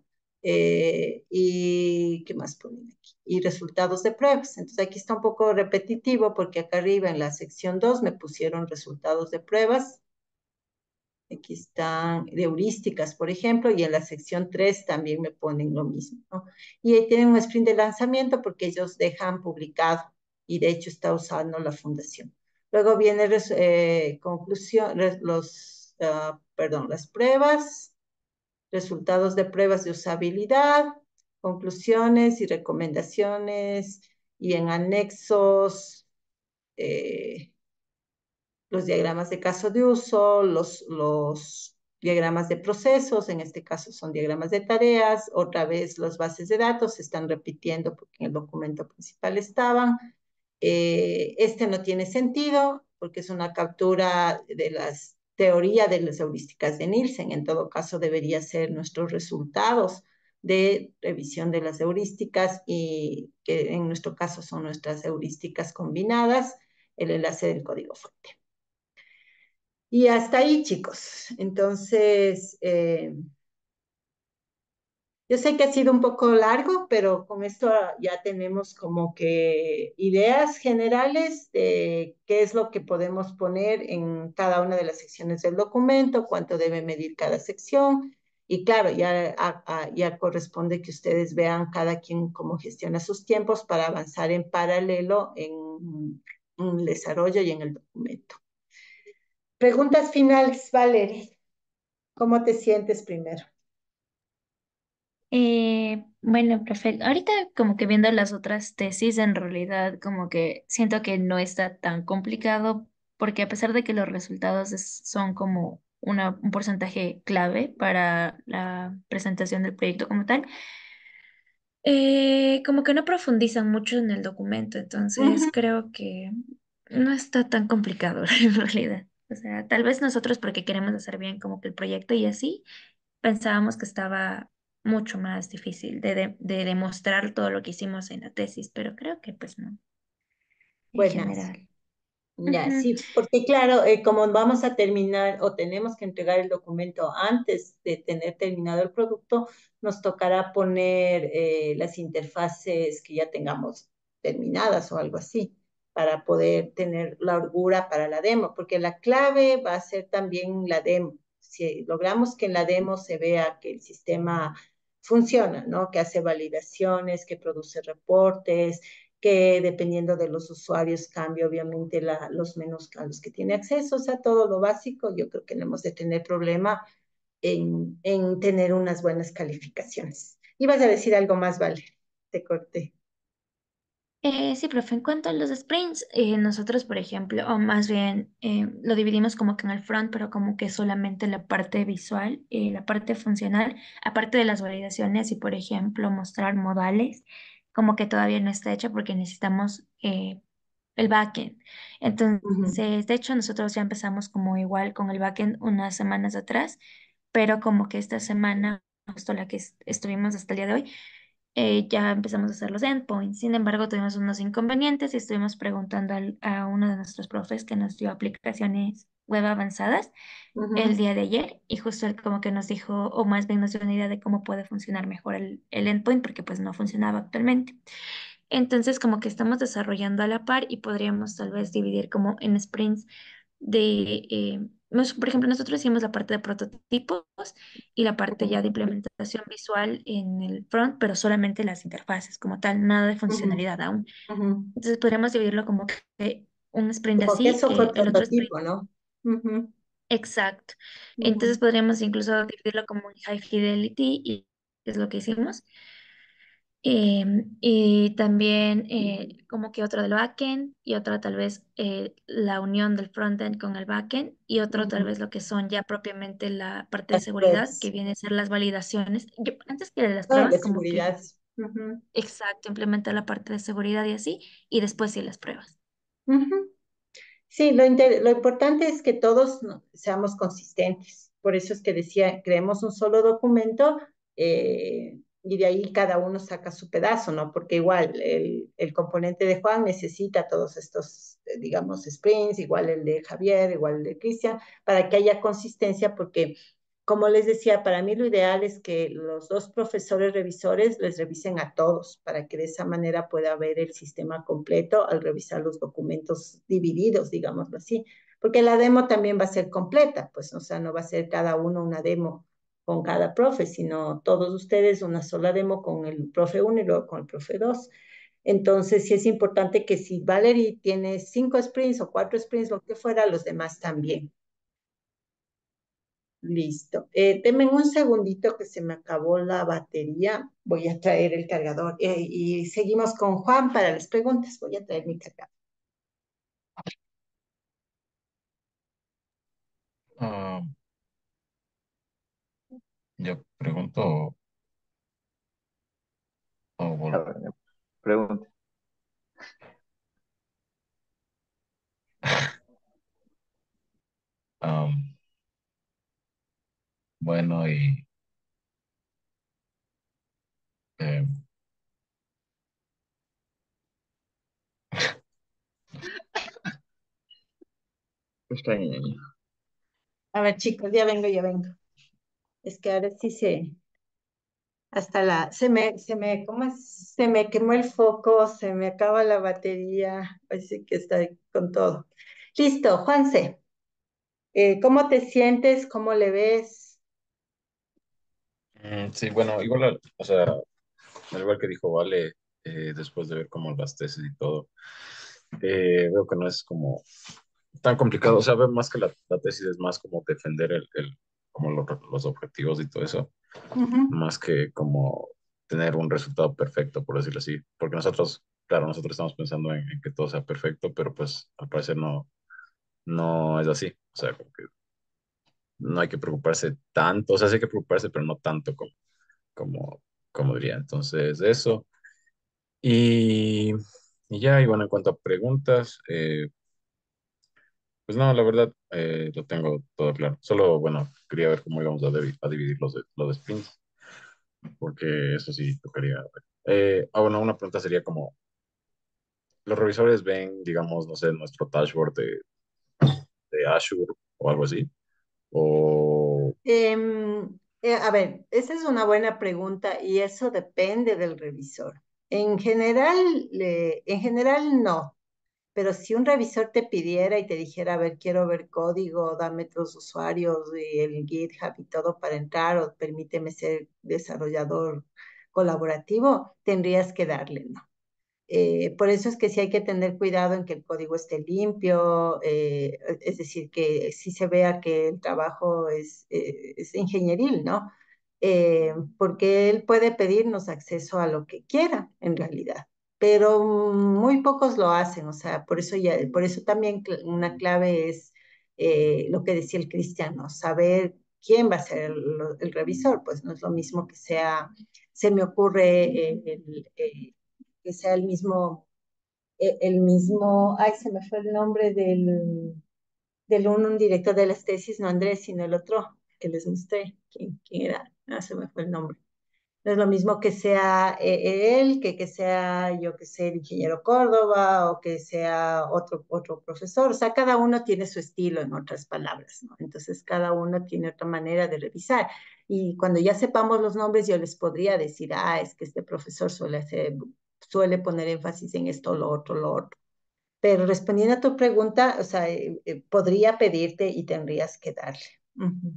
Y ¿qué más ponen aquí? Y resultados de pruebas. Entonces, aquí está un poco repetitivo porque acá arriba en la sección 2 me pusieron resultados de pruebas. Aquí están de heurísticas, por ejemplo, y en la sección 3 también me ponen lo mismo, ¿no? Y ahí tienen un sprint de lanzamiento porque ellos dejan publicado y de hecho está usando la fundación. Luego viene conclusión, perdón, las pruebas, resultados de pruebas de usabilidad, conclusiones y recomendaciones, y en anexos, eh, los diagramas de caso de uso, los diagramas de procesos, en este caso son diagramas de tareas, otra vez las bases de datos se están repitiendo porque en el documento principal estaban. Este no tiene sentido porque es una captura de las teoría de las heurísticas de Nielsen. En todo caso, debería ser nuestros resultados de revisión de las heurísticas y que en nuestro caso son nuestras heurísticas combinadas, el enlace del código fuente. Y hasta ahí, chicos. Entonces, yo sé que ha sido un poco largo, pero con esto ya tenemos como que ideas generales de qué es lo que podemos poner en cada una de las secciones del documento, cuánto debe medir cada sección. Y claro, ya corresponde que ustedes vean cada quien cómo gestiona sus tiempos para avanzar en paralelo en el desarrollo y en el documento. Preguntas finales, Valerie. ¿Cómo te sientes primero? Bueno, perfecto. Ahorita como que viendo las otras tesis, en realidad como que siento que no está tan complicado porque a pesar de que los resultados son como un porcentaje clave para la presentación del proyecto como tal, como que no profundizan mucho en el documento, entonces Ujú. creo que no está tan complicado en realidad. O sea, tal vez nosotros porque queremos hacer bien como que el proyecto y así pensábamos que estaba mucho más difícil de demostrar todo lo que hicimos en la tesis, pero creo que pues no, en Buenas. general. Ya, Ujú. sí, porque claro, como vamos a terminar o tenemos que entregar el documento antes de tener terminado el producto, nos tocará poner las interfaces que ya tengamos terminadas o algo así, para poder tener la holgura para la demo, porque la clave va a ser también la demo. Si logramos que en la demo se vea que el sistema funciona, ¿no? Que hace validaciones, que produce reportes, que dependiendo de los usuarios cambia obviamente los menús a los que tiene acceso, o sea, todo lo básico, yo creo que no hemos de tener problema en tener unas buenas calificaciones. Ibas a decir algo más, Vale, te corté. Sí, profe, en cuanto a los sprints, nosotros, por ejemplo, o más bien lo dividimos como que en el front, pero como que solamente la parte visual, la parte funcional, aparte de las validaciones y, por ejemplo, mostrar modales, como que todavía no está hecha porque necesitamos el backend. Ujú, Entonces, de hecho, nosotros ya empezamos como igual con el backend unas semanas atrás, pero como que esta semana, justo la que estuvimos hasta el día de hoy, ya empezamos a hacer los endpoints. Sin embargo, tuvimos unos inconvenientes y estuvimos preguntando a uno de nuestros profes que nos dio aplicaciones web avanzadas el ujú, día de ayer y justo él como que nos dijo, o más bien nos dio una idea de cómo puede funcionar mejor el endpoint porque pues no funcionaba actualmente. Entonces, como que estamos desarrollando a la par y podríamos tal vez dividir como en sprints de, por ejemplo, nosotros hicimos la parte de prototipos y la parte ya de implementación visual en el front, pero solamente las interfaces como tal, nada de ujú, funcionalidad aún. ujú. Entonces, podríamos dividirlo como que un sprint Como que así, eso fue que el otro sprint prototipo, ¿no? Ujú, exacto. Entonces, ujú, podríamos incluso dividirlo como en high fidelity y es lo que hicimos. Y también como que otro del backend y otro tal vez la unión del frontend con el backend y otro tal ujú. vez lo que son ya propiamente la parte de Las seguridad que pruebas. viene a ser las validaciones. Antes que de las Ah, de pruebas, como que seguridad. Ujú, exacto, implementar la parte de seguridad y así y después sí las pruebas. ujú. Sí, lo importante es que todos seamos consistentes. Por eso es que decía, creemos un solo documento, y de ahí cada uno saca su pedazo, ¿no? Porque igual el componente de Juan necesita todos estos, digamos, sprints, igual el de Javier, igual el de Cristian, para que haya consistencia, porque, como les decía, para mí lo ideal es que los dos profesores revisores les revisen a todos, para que de esa manera pueda ver el sistema completo al revisar los documentos divididos, digámoslo así, porque la demo también va a ser completa, pues, o sea, no va a ser cada uno una demo con cada profe, sino todos ustedes una sola demo con el profe uno y luego con el profe 2. Entonces, sí es importante que si Valerie tiene 5 sprints o 4 sprints, lo que fuera, los demás también. Listo. Denme un segundito que se me acabó la batería. Voy a traer el cargador. Y seguimos con Juan para las preguntas. Voy a traer mi cargador. Ah, yo pregunto A o ver, pregunta. am, bueno, y eh, Está bien. A ver, chicos, ya vengo, ya vengo. Es que ahora sí ¿cómo es? Se me quemó el foco, se me acaba la batería, así que estoy con todo. Listo, Juanse, ¿cómo te sientes? ¿Cómo le ves? sí, bueno, igual, o sea, al igual que dijo Vale, después de ver como las tesis y todo, veo que no es como tan complicado, o sea, veo más que la tesis es más como defender como los objetivos y todo eso, Ujú. más que como tener un resultado perfecto, por decirlo así, porque nosotros, claro, nosotros estamos pensando en que todo sea perfecto, pero pues al parecer no es así, o sea, como que no hay que preocuparse tanto, o sea, sí hay que preocuparse, pero no tanto como, como diría, entonces eso. Y, y ya, y bueno, en cuanto a preguntas, pues no, la verdad, lo tengo todo claro. Solo, bueno, quería ver cómo íbamos a dividir los de sprints, porque eso sí tocaría ver. Bueno, una pregunta sería como, ¿los revisores ven, digamos, no sé, nuestro dashboard de Azure o algo así? O, A ver, esa es una buena pregunta y eso depende del revisor. En general no. Pero si un revisor te pidiera y te dijera, a ver, quiero ver código, dame tus usuarios y el GitHub y todo para entrar, o permíteme ser desarrollador colaborativo, tendrías que darle, ¿no? Por eso es que sí hay que tener cuidado en que el código esté limpio, es decir, que sí se vea que el trabajo es ingenieril, ¿no? Porque él puede pedirnos acceso a lo que quiera, en realidad, pero muy pocos lo hacen, o sea, por eso también una clave es lo que decía el cristiano, saber quién va a ser el revisor, pues no es lo mismo que sea, se me ocurre que sea el mismo, ay, se me fue el nombre del un director de las tesis, no Andrés, sino el otro que les mostré. ¿Quién era? Ah, se me fue el nombre. No es lo mismo que sea él, que sea, yo que sé, el ingeniero Córdoba o que sea otro profesor. O sea, cada uno tiene su estilo, en otras palabras, ¿no? Entonces, cada uno tiene otra manera de revisar. Y cuando ya sepamos los nombres, yo les podría decir, es que este profesor suele poner énfasis en esto, lo otro. Pero respondiendo a tu pregunta, o sea, podría pedirte y tendrías que darle. Ujú.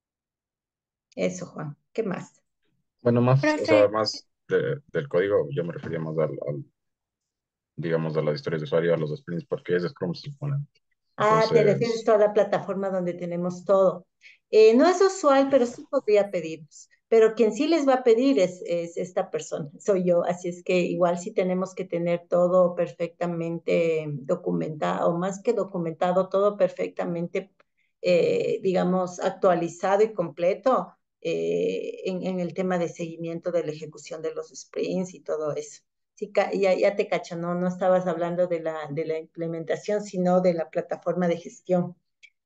Eso, Juan. ¿Qué más? bueno, más, o sea, Profe, más del código, yo me refería más digamos, a las historias de usuario, a los sprints, porque es Scrum se supone. Te refieres a Entonces, toda la plataforma donde tenemos todo. No es usual, pero sí podría pedirnos. Pero quien sí les va a pedir es esta persona, soy yo. Así es que igual sí tenemos que tener todo perfectamente documentado, o más que documentado, todo perfectamente, digamos, actualizado y completo en el tema de seguimiento de la ejecución de los sprints y todo eso. Sí, ya te cacho, no estabas hablando de la implementación, sino de la plataforma de gestión.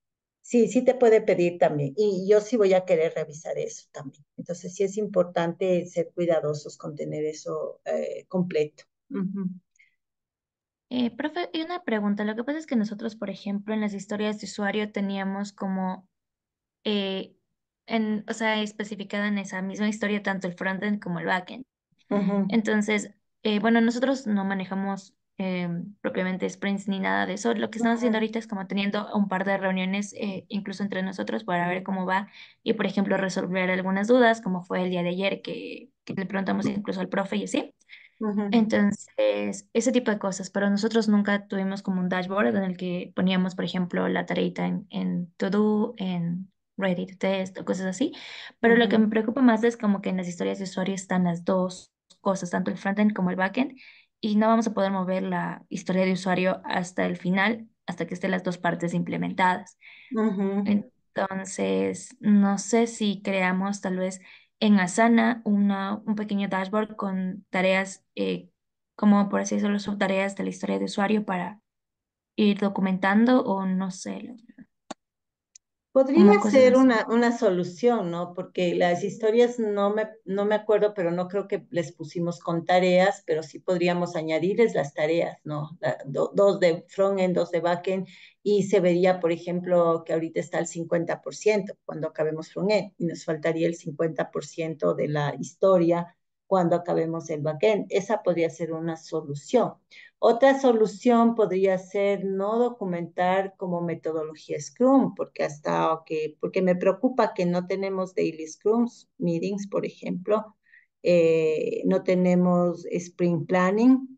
Sí, sí te puede pedir también. Y yo sí voy a querer revisar eso también. Entonces sí es importante ser cuidadosos con tener eso completo. Ujú, Profe, y una pregunta. Lo que pasa es que nosotros, por ejemplo, en las historias de usuario teníamos como, eh, o sea, especificada en esa misma historia tanto el frontend como el backend. ujú, Entonces, bueno, nosotros no manejamos propiamente sprints ni nada de eso. Lo que estamos haciendo ujú, ahorita es como teniendo un par de reuniones, incluso entre nosotros, para ver cómo va y, por ejemplo, resolver algunas dudas, como fue el día de ayer que le preguntamos incluso al profe y así. ujú, Entonces, ese tipo de cosas, pero nosotros nunca tuvimos como un dashboard en el que poníamos, por ejemplo, la tareita en To Do, en Ready to Test o cosas así. Pero lo que ujú, me preocupa más es como que en las historias de usuario están las dos cosas, tanto el frontend como el backend, y no vamos a poder mover la historia de usuario hasta el final, hasta que estén las dos partes implementadas. ujú. Entonces, no sé si creamos tal vez en Asana un pequeño dashboard con tareas, como por así decirlo, subtareas de la historia de usuario para ir documentando o no sé, Podría como cosas ser así. una solución, ¿no? Porque las historias no me acuerdo, pero no creo que les pusimos con tareas, pero sí podríamos añadirles las tareas, ¿no? Dos de front-end, dos de back-end, y se vería, por ejemplo, que ahorita está el 50% cuando acabemos front-end, y nos faltaría el 50% de la historia cuando acabemos el back-end. Esa podría ser una solución. Otra solución podría ser no documentar como metodología Scrum, porque me preocupa que no tenemos daily Scrums, meetings, por ejemplo, no tenemos sprint planning,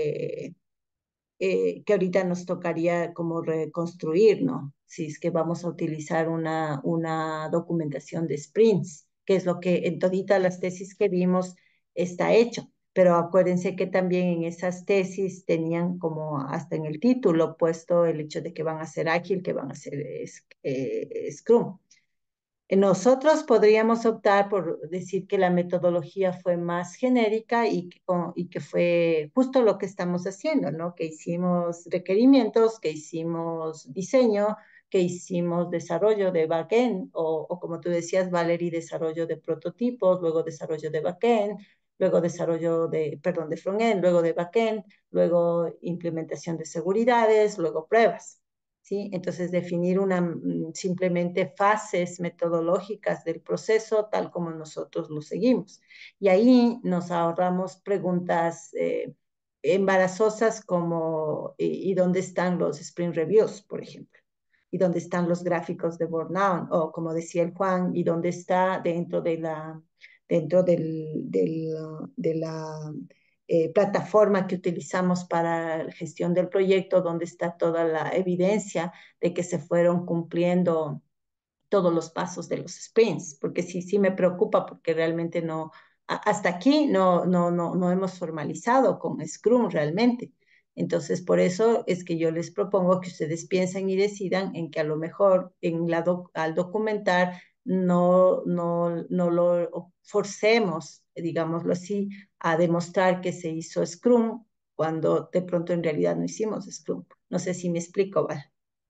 que ahorita nos tocaría como reconstruir, ¿no? Si es que vamos a utilizar una documentación de sprints, que es lo que en toditas las tesis que vimos está hecho. Pero acuérdense que también en esas tesis tenían como hasta en el título puesto el hecho de que van a ser ágil, que van a ser Scrum. Nosotros podríamos optar por decir que la metodología fue más genérica y que fue justo lo que estamos haciendo, ¿no? Que hicimos requerimientos, que hicimos diseño, que hicimos desarrollo de backend, o como tú decías, Valerie, desarrollo de prototipos, luego desarrollo de backend, luego desarrollo perdón, de frontend, luego de backend, luego implementación de seguridades, luego pruebas. ¿Sí? Entonces, definir simplemente fases metodológicas del proceso tal como nosotros lo seguimos. Y ahí nos ahorramos preguntas embarazosas como ¿y dónde están los sprint reviews, por ejemplo? ¿Y dónde están los gráficos de burnout? O como decía el Juan, ¿y dónde está dentro de la plataforma que utilizamos para la gestión del proyecto, donde está toda la evidencia de que se fueron cumpliendo todos los pasos de los sprints? Porque sí, sí me preocupa porque realmente hasta aquí no hemos formalizado con Scrum realmente. Entonces, por eso es que yo les propongo que ustedes piensen y decidan en que a lo mejor al documentar no lo forcemos, digámoslo así, a demostrar que se hizo Scrum cuando de pronto en realidad no hicimos Scrum. No sé si me explico, Val.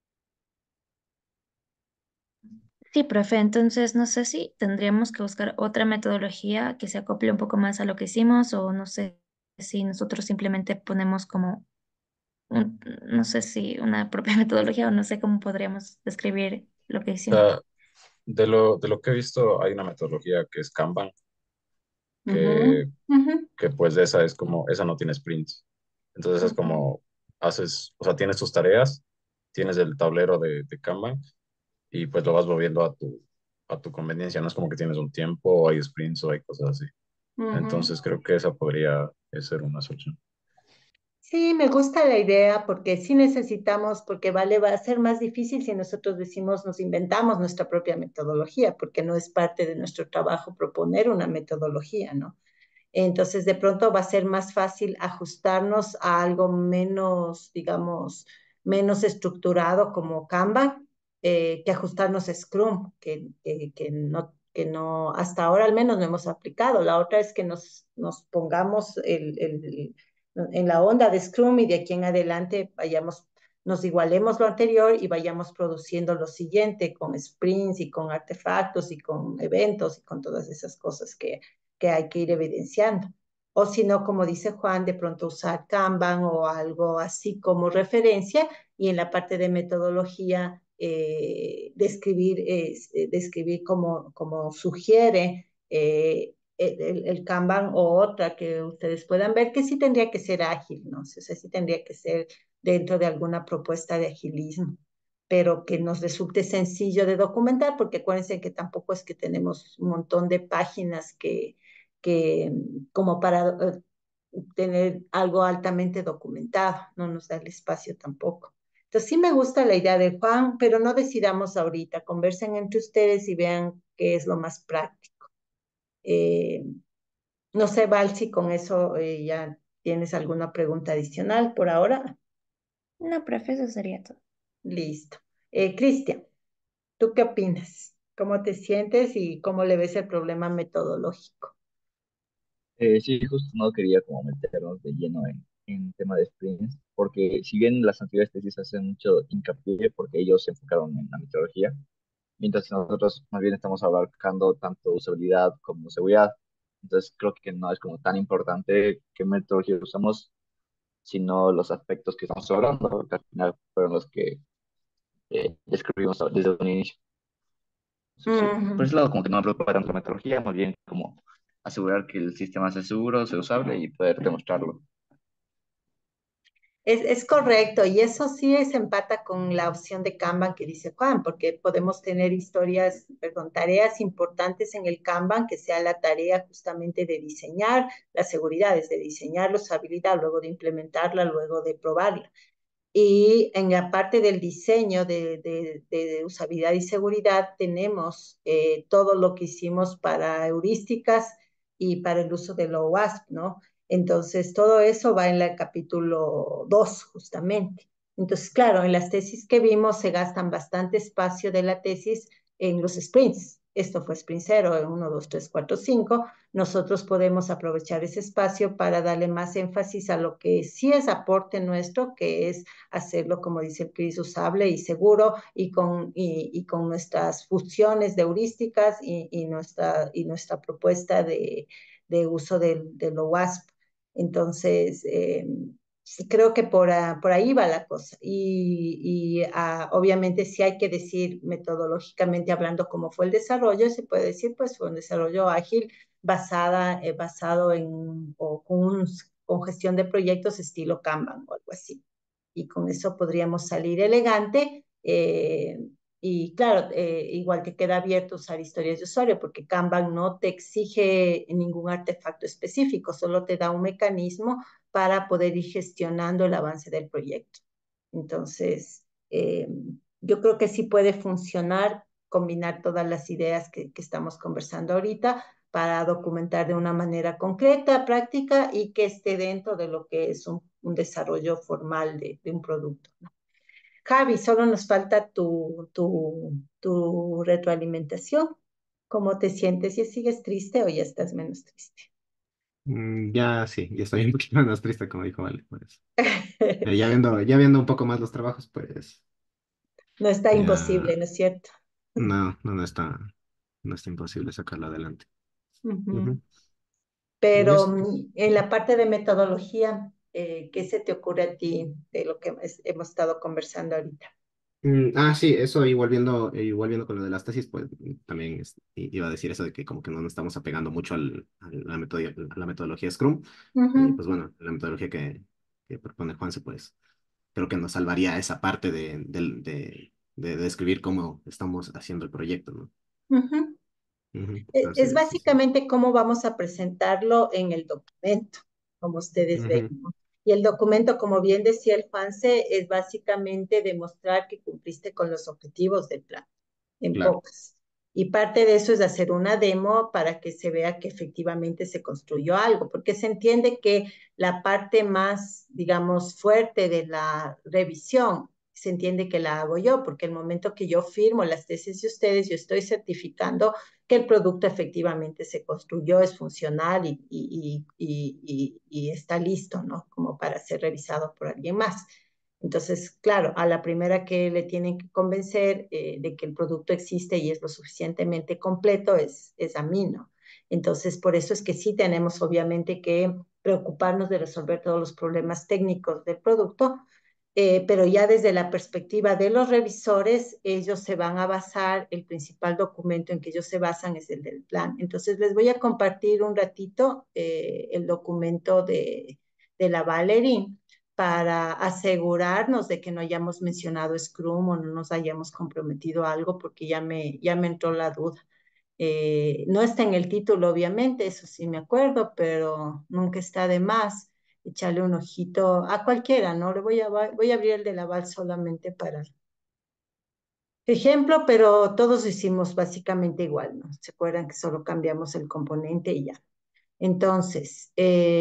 Sí, profe, entonces no sé si tendríamos que buscar otra metodología que se acople un poco más a lo que hicimos o no sé si nosotros simplemente ponemos como no sé si una propia metodología o no sé cómo podríamos describir lo que O hicimos. sea, de lo que he visto, hay una metodología que es Kanban, Ujú, que, ujú, que pues esa es como, esa no tiene sprints. Entonces es ujú. como haces, o sea, tienes tus tareas, tienes el tablero de Kanban y pues lo vas moviendo a tu conveniencia. No es como que tienes un tiempo o hay sprints o hay cosas así. Ujú. Entonces creo que esa podría ser una solución. Sí, me gusta la idea porque sí necesitamos, porque va a ser más difícil si nosotros decimos, nos inventamos nuestra propia metodología, porque no es parte de nuestro trabajo proponer una metodología, ¿no? Entonces, de pronto va a ser más fácil ajustarnos a algo menos, digamos, menos estructurado como Canva, que ajustarnos a Scrum, que no, hasta ahora al menos no hemos aplicado. La otra es que nos pongamos en la onda de Scrum y de aquí en adelante vayamos nos igualemos lo anterior y vayamos produciendo lo siguiente con sprints y con artefactos y con eventos y con todas esas cosas que hay que ir evidenciando. O si no, como dice Juan, de pronto usar Kanban o algo así como referencia y en la parte de metodología describir como sugiere el Kanban o otra que ustedes puedan ver que sí tendría que ser ágil, ¿no? O sea, sí tendría que ser dentro de alguna propuesta de agilismo, pero que nos resulte sencillo de documentar, porque acuérdense que tampoco es que tenemos un montón de páginas que como para tener algo altamente documentado, no nos da el espacio tampoco. Entonces sí me gusta la idea de Juan, pero no decidamos ahorita, conversen entre ustedes y vean qué es lo más práctico. Eh, no sé, Val, si con eso ya tienes alguna pregunta adicional por ahora. No, profe, eso sería todo. Listo. Cristian, ¿tú qué opinas? ¿Cómo te sientes y cómo le ves el problema metodológico? Sí, justo no quería como meternos de lleno en tema de sprints, porque si bien las anteriores tesis hacen mucho hincapié porque ellos se enfocaron en la metodología, mientras que nosotros más bien estamos abarcando tanto usabilidad como seguridad. Entonces creo que no es como tan importante qué metodología usamos, sino los aspectos que estamos hablando, porque al final fueron los que describimos desde un inicio. Sí, por ese Mm. lado como que no me preocupa tanto la metodología, más bien como asegurar que el sistema sea seguro, sea usable y poder demostrarlo. Es correcto, y eso sí se empata con la opción de Kanban que dice Juan, porque podemos tener tareas importantes en el Kanban, que sea la tarea justamente de diseñar la seguridad, es de diseñar la usabilidad, luego de implementarla, luego de probarla. Y en la parte del diseño de usabilidad y seguridad tenemos todo lo que hicimos para heurísticas y para el uso de lo OWASP, ¿no? Entonces, todo eso va en el capítulo 2 justamente. Entonces, claro, en las tesis que vimos se gastan bastante espacio de la tesis en los sprints. Esto fue sprint 0, 1, 2, 3, 4, 5. Nosotros podemos aprovechar ese espacio para darle más énfasis a lo que sí es aporte nuestro, que es hacerlo, como dice el Cris, usable y seguro y con nuestras funciones de heurísticas y nuestra propuesta de uso de lo WASP. Entonces, sí, creo que por ahí va la cosa. Obviamente sí hay que decir metodológicamente hablando cómo fue el desarrollo, se puede decir pues fue un desarrollo ágil basado con gestión de proyectos estilo Kanban o algo así y con eso podríamos salir elegante. Y claro, igual te queda abierto usar historias de usuario, porque Kanban no te exige ningún artefacto específico, solo te da un mecanismo para poder ir gestionando el avance del proyecto. Entonces, yo creo que sí puede funcionar combinar todas las ideas que estamos conversando ahorita para documentar de una manera concreta, práctica y que esté dentro de lo que es un desarrollo formal de un producto, ¿no? Javi, solo nos falta tu retroalimentación. ¿Cómo te sientes? ¿Ya sigues triste o ya estás menos triste? Ya sí, ya estoy un poquito más triste, como dijo Vale, pues. Ya viendo un poco más los trabajos, pues No está imposible, ya ¿no es cierto? no está imposible sacarlo adelante. Ujú. Ujú. Y Pero eso, pues. en la parte de metodología, ¿qué se te ocurre a ti de lo que hemos estado conversando ahorita? Sí, eso igual viendo con lo de las tesis, pues también iba a decir eso de que como que no nos estamos apegando mucho a la metodología Scrum. Y Ujú, pues bueno, la metodología que propone Juanse, pues creo que nos salvaría esa parte de describir cómo estamos haciendo el proyecto, ¿no? ujú. Ujú. Es Entonces, sí, sí. básicamente cómo vamos a presentarlo en el documento, como ustedes ven, Ujú. ¿no? Y el documento, como bien decía el Juanse, es básicamente demostrar que cumpliste con los objetivos del plan, en Claro. pocas. Y parte de eso es hacer una demo para que se vea que efectivamente se construyó algo, porque se entiende que la parte más, digamos, fuerte de la revisión, se entiende que la hago yo, porque el momento que yo firmo las tesis de ustedes, yo estoy certificando que el producto efectivamente se construyó, es funcional y está listo, ¿no? Como para ser revisado por alguien más. Entonces, claro, a la primera que le tienen que convencer de que el producto existe y es lo suficientemente completo es a mí, ¿no? Entonces, por eso es que sí tenemos obviamente que preocuparnos de resolver todos los problemas técnicos del producto, pero ya desde la perspectiva de los revisores, ellos se van a basar, el principal documento en que ellos se basan es el del plan. Entonces, les voy a compartir un ratito el documento de la Valerie para asegurarnos de que no hayamos mencionado Scrum o no nos hayamos comprometido a algo, porque ya me entró la duda. No está en el título, obviamente, eso sí me acuerdo, pero nunca está de más echarle un ojito a cualquiera, ¿no? Voy a abrir el de Laval solamente para ejemplo, pero todos hicimos básicamente igual, ¿no? ¿Se acuerdan que solo cambiamos el componente y ya? Entonces,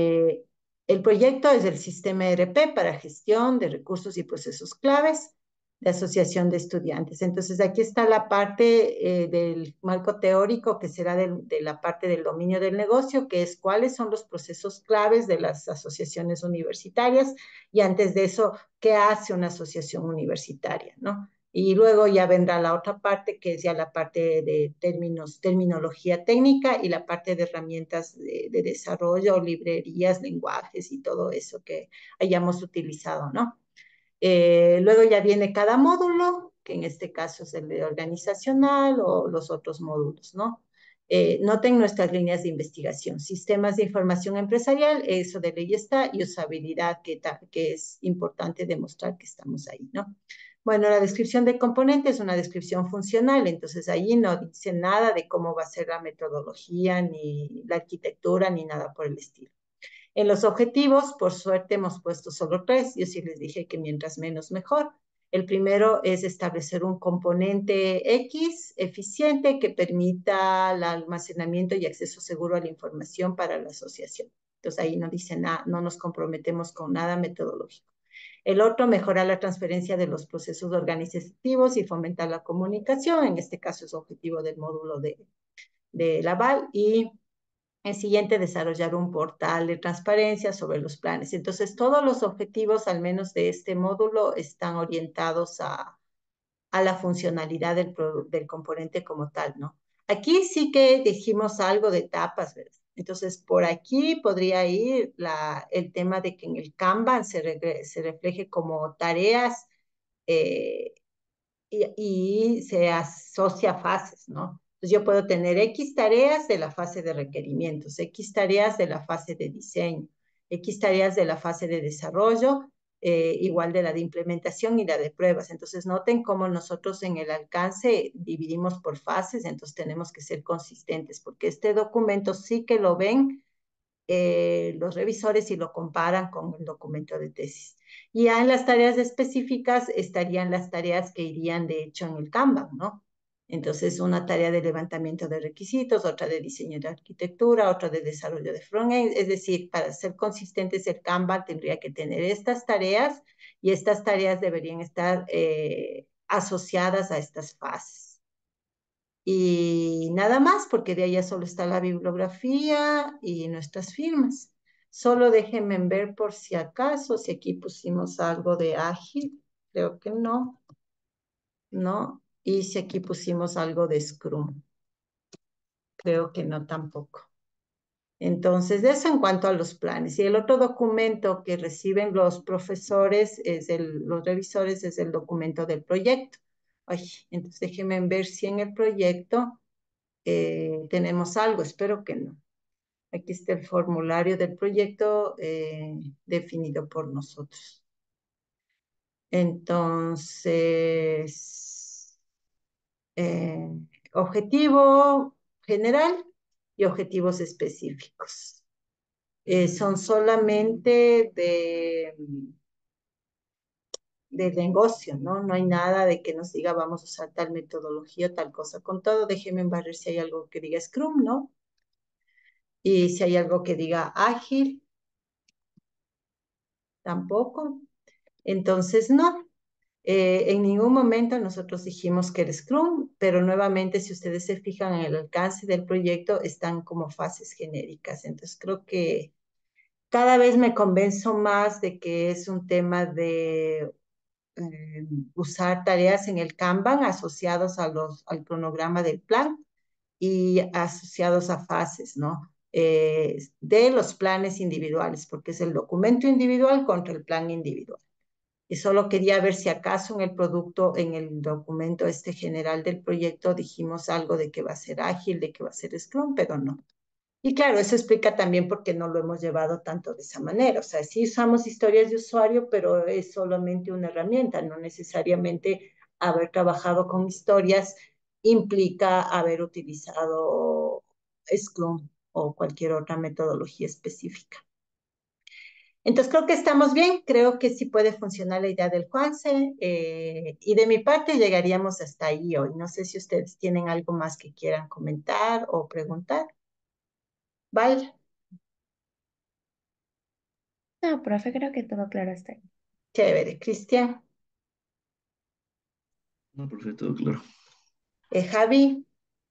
el proyecto es el sistema ERP para gestión de recursos y procesos claves de asociación de estudiantes. Entonces, aquí está la parte del marco teórico, que será de la parte del dominio del negocio, que es cuáles son los procesos claves de las asociaciones universitarias, y antes de eso, qué hace una asociación universitaria, ¿no? Y luego ya vendrá la otra parte, que es ya la parte de términos, terminología técnica y la parte de herramientas de desarrollo, librerías, lenguajes y todo eso que hayamos utilizado, ¿no? Luego ya viene cada módulo, que en este caso es el de organizacional o los otros módulos, ¿no? Noten nuestras líneas de investigación, sistemas de información empresarial, eso de ley está, y usabilidad, que es importante demostrar que estamos ahí, ¿no? Bueno, la descripción de componentes es una descripción funcional, entonces allí no dice nada de cómo va a ser la metodología, ni la arquitectura, ni nada por el estilo. En los objetivos, por suerte, hemos puesto solo tres. Yo sí les dije que mientras menos mejor. El primero es establecer un componente X eficiente que permita el almacenamiento y acceso seguro a la información para la asociación. Entonces ahí no dice nada, no nos comprometemos con nada metodológico. El otro, mejorar la transferencia de los procesos organizativos y fomentar la comunicación. En este caso es objetivo del módulo de Laval. Y el siguiente, desarrollar un portal de transparencia sobre los planes. Entonces, todos los objetivos, al menos de este módulo, están orientados a la funcionalidad del componente como tal, ¿no? Aquí sí que dijimos algo de etapas, ¿verdad? Entonces, por aquí podría ir el tema de que en el Kanban se refleje como tareas eh, y se asocia a fases, ¿no? Entonces yo puedo tener X tareas de la fase de requerimientos, X tareas de la fase de diseño, X tareas de la fase de desarrollo, igual de la de implementación y la de pruebas. Entonces noten cómo nosotros en el alcance dividimos por fases, entonces tenemos que ser consistentes, porque este documento sí que lo ven los revisores y lo comparan con el documento de tesis. Y ya en las tareas específicas estarían las tareas que irían de hecho en el Kanban, ¿no? Entonces, una tarea de levantamiento de requisitos, otra de diseño de arquitectura, otra de desarrollo de frontend. Es decir, para ser consistentes, el Kanban tendría que tener estas tareas y estas tareas deberían estar asociadas a estas fases. Y nada más, porque de allá solo está la bibliografía y nuestras firmas. Solo déjenme ver por si acaso, si aquí pusimos algo de ágil, creo que no, no. Y si aquí pusimos algo de Scrum, creo que no tampoco. Entonces, de eso en cuanto a los planes. Y el otro documento que reciben los profesores, los revisores, es el documento del proyecto. Ay, entonces déjenme ver si en el proyecto tenemos algo, espero que no. Aquí está el formulario del proyecto definido por nosotros. Entonces, eh, objetivo general y objetivos específicos. Son solamente de negocio, ¿no? No hay nada de que nos diga vamos a usar tal metodología, tal cosa. Con todo, déjenme ver si hay algo que diga Scrum, ¿no? Y si hay algo que diga ágil, tampoco. Entonces, no, en ningún momento nosotros dijimos que era Scrum, pero nuevamente, si ustedes se fijan en el alcance del proyecto, están como fases genéricas. Entonces, creo que cada vez me convenzo más de que es un tema de usar tareas en el Kanban asociados al cronograma del plan y asociados a fases, ¿no? De los planes individuales, porque es el documento individual contra el plan individual. Y solo quería ver si acaso en el producto, en el documento este general del proyecto, dijimos algo de que va a ser ágil, de que va a ser Scrum, pero no. Y claro, eso explica también por qué no lo hemos llevado tanto de esa manera. O sea, sí usamos historias de usuario, pero es solamente una herramienta, no necesariamente haber trabajado con historias implica haber utilizado Scrum o cualquier otra metodología específica. Entonces creo que estamos bien, creo que sí puede funcionar la idea del Juanse, y de mi parte llegaríamos hasta ahí hoy. No sé si ustedes tienen algo más que quieran comentar o preguntar. Val, No, profe, creo que todo claro está ahí. chévere. Cristian, No, perfecto, claro. Javi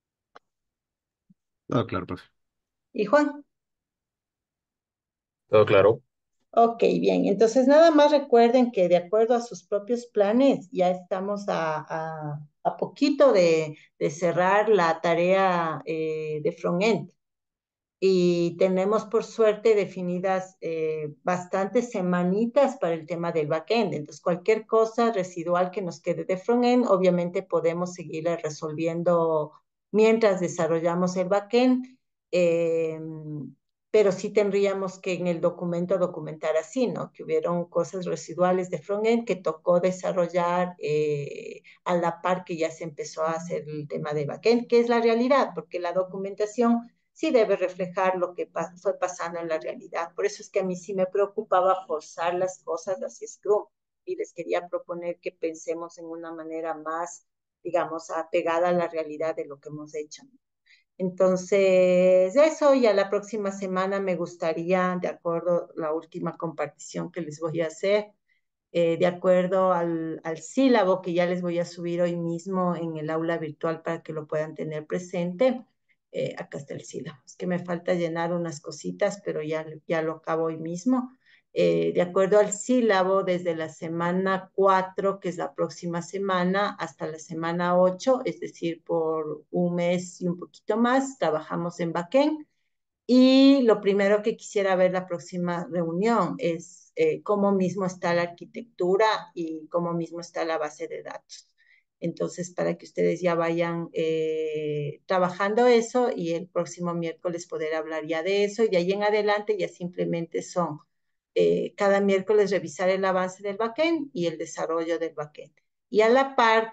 Todo claro, profe. y Juan. Todo claro. Ok, bien. Entonces nada más recuerden que de acuerdo a sus propios planes ya estamos a poquito de cerrar la tarea de front-end. Y tenemos por suerte definidas bastantes semanitas para el tema del backend. Entonces, cualquier cosa residual que nos quede de frontend, obviamente podemos seguir resolviendo mientras desarrollamos el backend, eh, pero sí tendríamos que en el documento documentar así, ¿no? Que hubieron cosas residuales de frontend que tocó desarrollar a la par que ya se empezó a hacer el tema de backend, que es la realidad, porque la documentación sí debe reflejar lo que fue pasando en la realidad. Por eso es que a mí sí me preocupaba forzar las cosas hacia Scrum y les quería proponer que pensemos en una manera más, digamos, apegada a la realidad de lo que hemos hecho. Entonces, eso, ya la próxima semana me gustaría, de acuerdo a la última compartición que les voy a hacer, de acuerdo al sílabo que ya les voy a subir hoy mismo en el aula virtual para que lo puedan tener presente. Acá está el sílabo. Es que me falta llenar unas cositas, pero ya lo acabo hoy mismo. De acuerdo al sílabo, desde la semana 4, que es la próxima semana, hasta la semana 8, es decir, por un mes y un poquito más, trabajamos en backend. Y lo primero que quisiera ver la próxima reunión es cómo mismo está la arquitectura y cómo mismo está la base de datos. Entonces, para que ustedes ya vayan trabajando eso y el próximo miércoles poder hablar ya de eso y de ahí en adelante ya simplemente son cada miércoles revisar el avance del backend y el desarrollo del backend. Y a la par,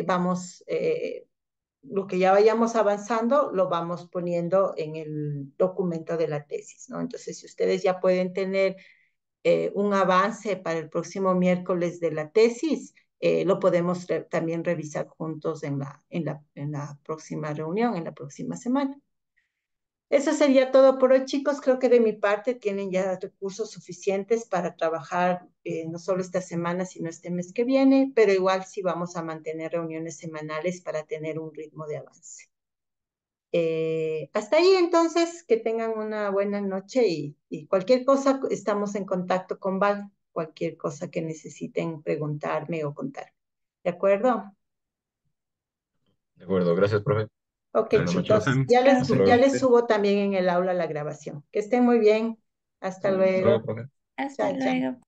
lo que ya vayamos avanzando, lo vamos poniendo en el documento de la tesis, ¿no? Entonces, si ustedes ya pueden tener un avance para el próximo miércoles de la tesis, lo podemos también revisar juntos en la próxima reunión, en la próxima semana. Eso sería todo por hoy, chicos. Creo que de mi parte tienen ya recursos suficientes para trabajar no solo esta semana, sino este mes que viene, pero igual sí vamos a mantener reuniones semanales para tener un ritmo de avance. Hasta ahí entonces, que tengan una buena noche y cualquier cosa, estamos en contacto con Val, cualquier cosa que necesiten preguntarme o contar. ¿De acuerdo? De acuerdo, gracias, profe. Ok, Buenas Buenas noches, noches. chicos, profe. Hasta ya luego. les subo también en el aula la grabación. Que estén muy bien. Hasta Hasta luego. Hasta luego, luego. profe. Hasta Chao, chao. luego.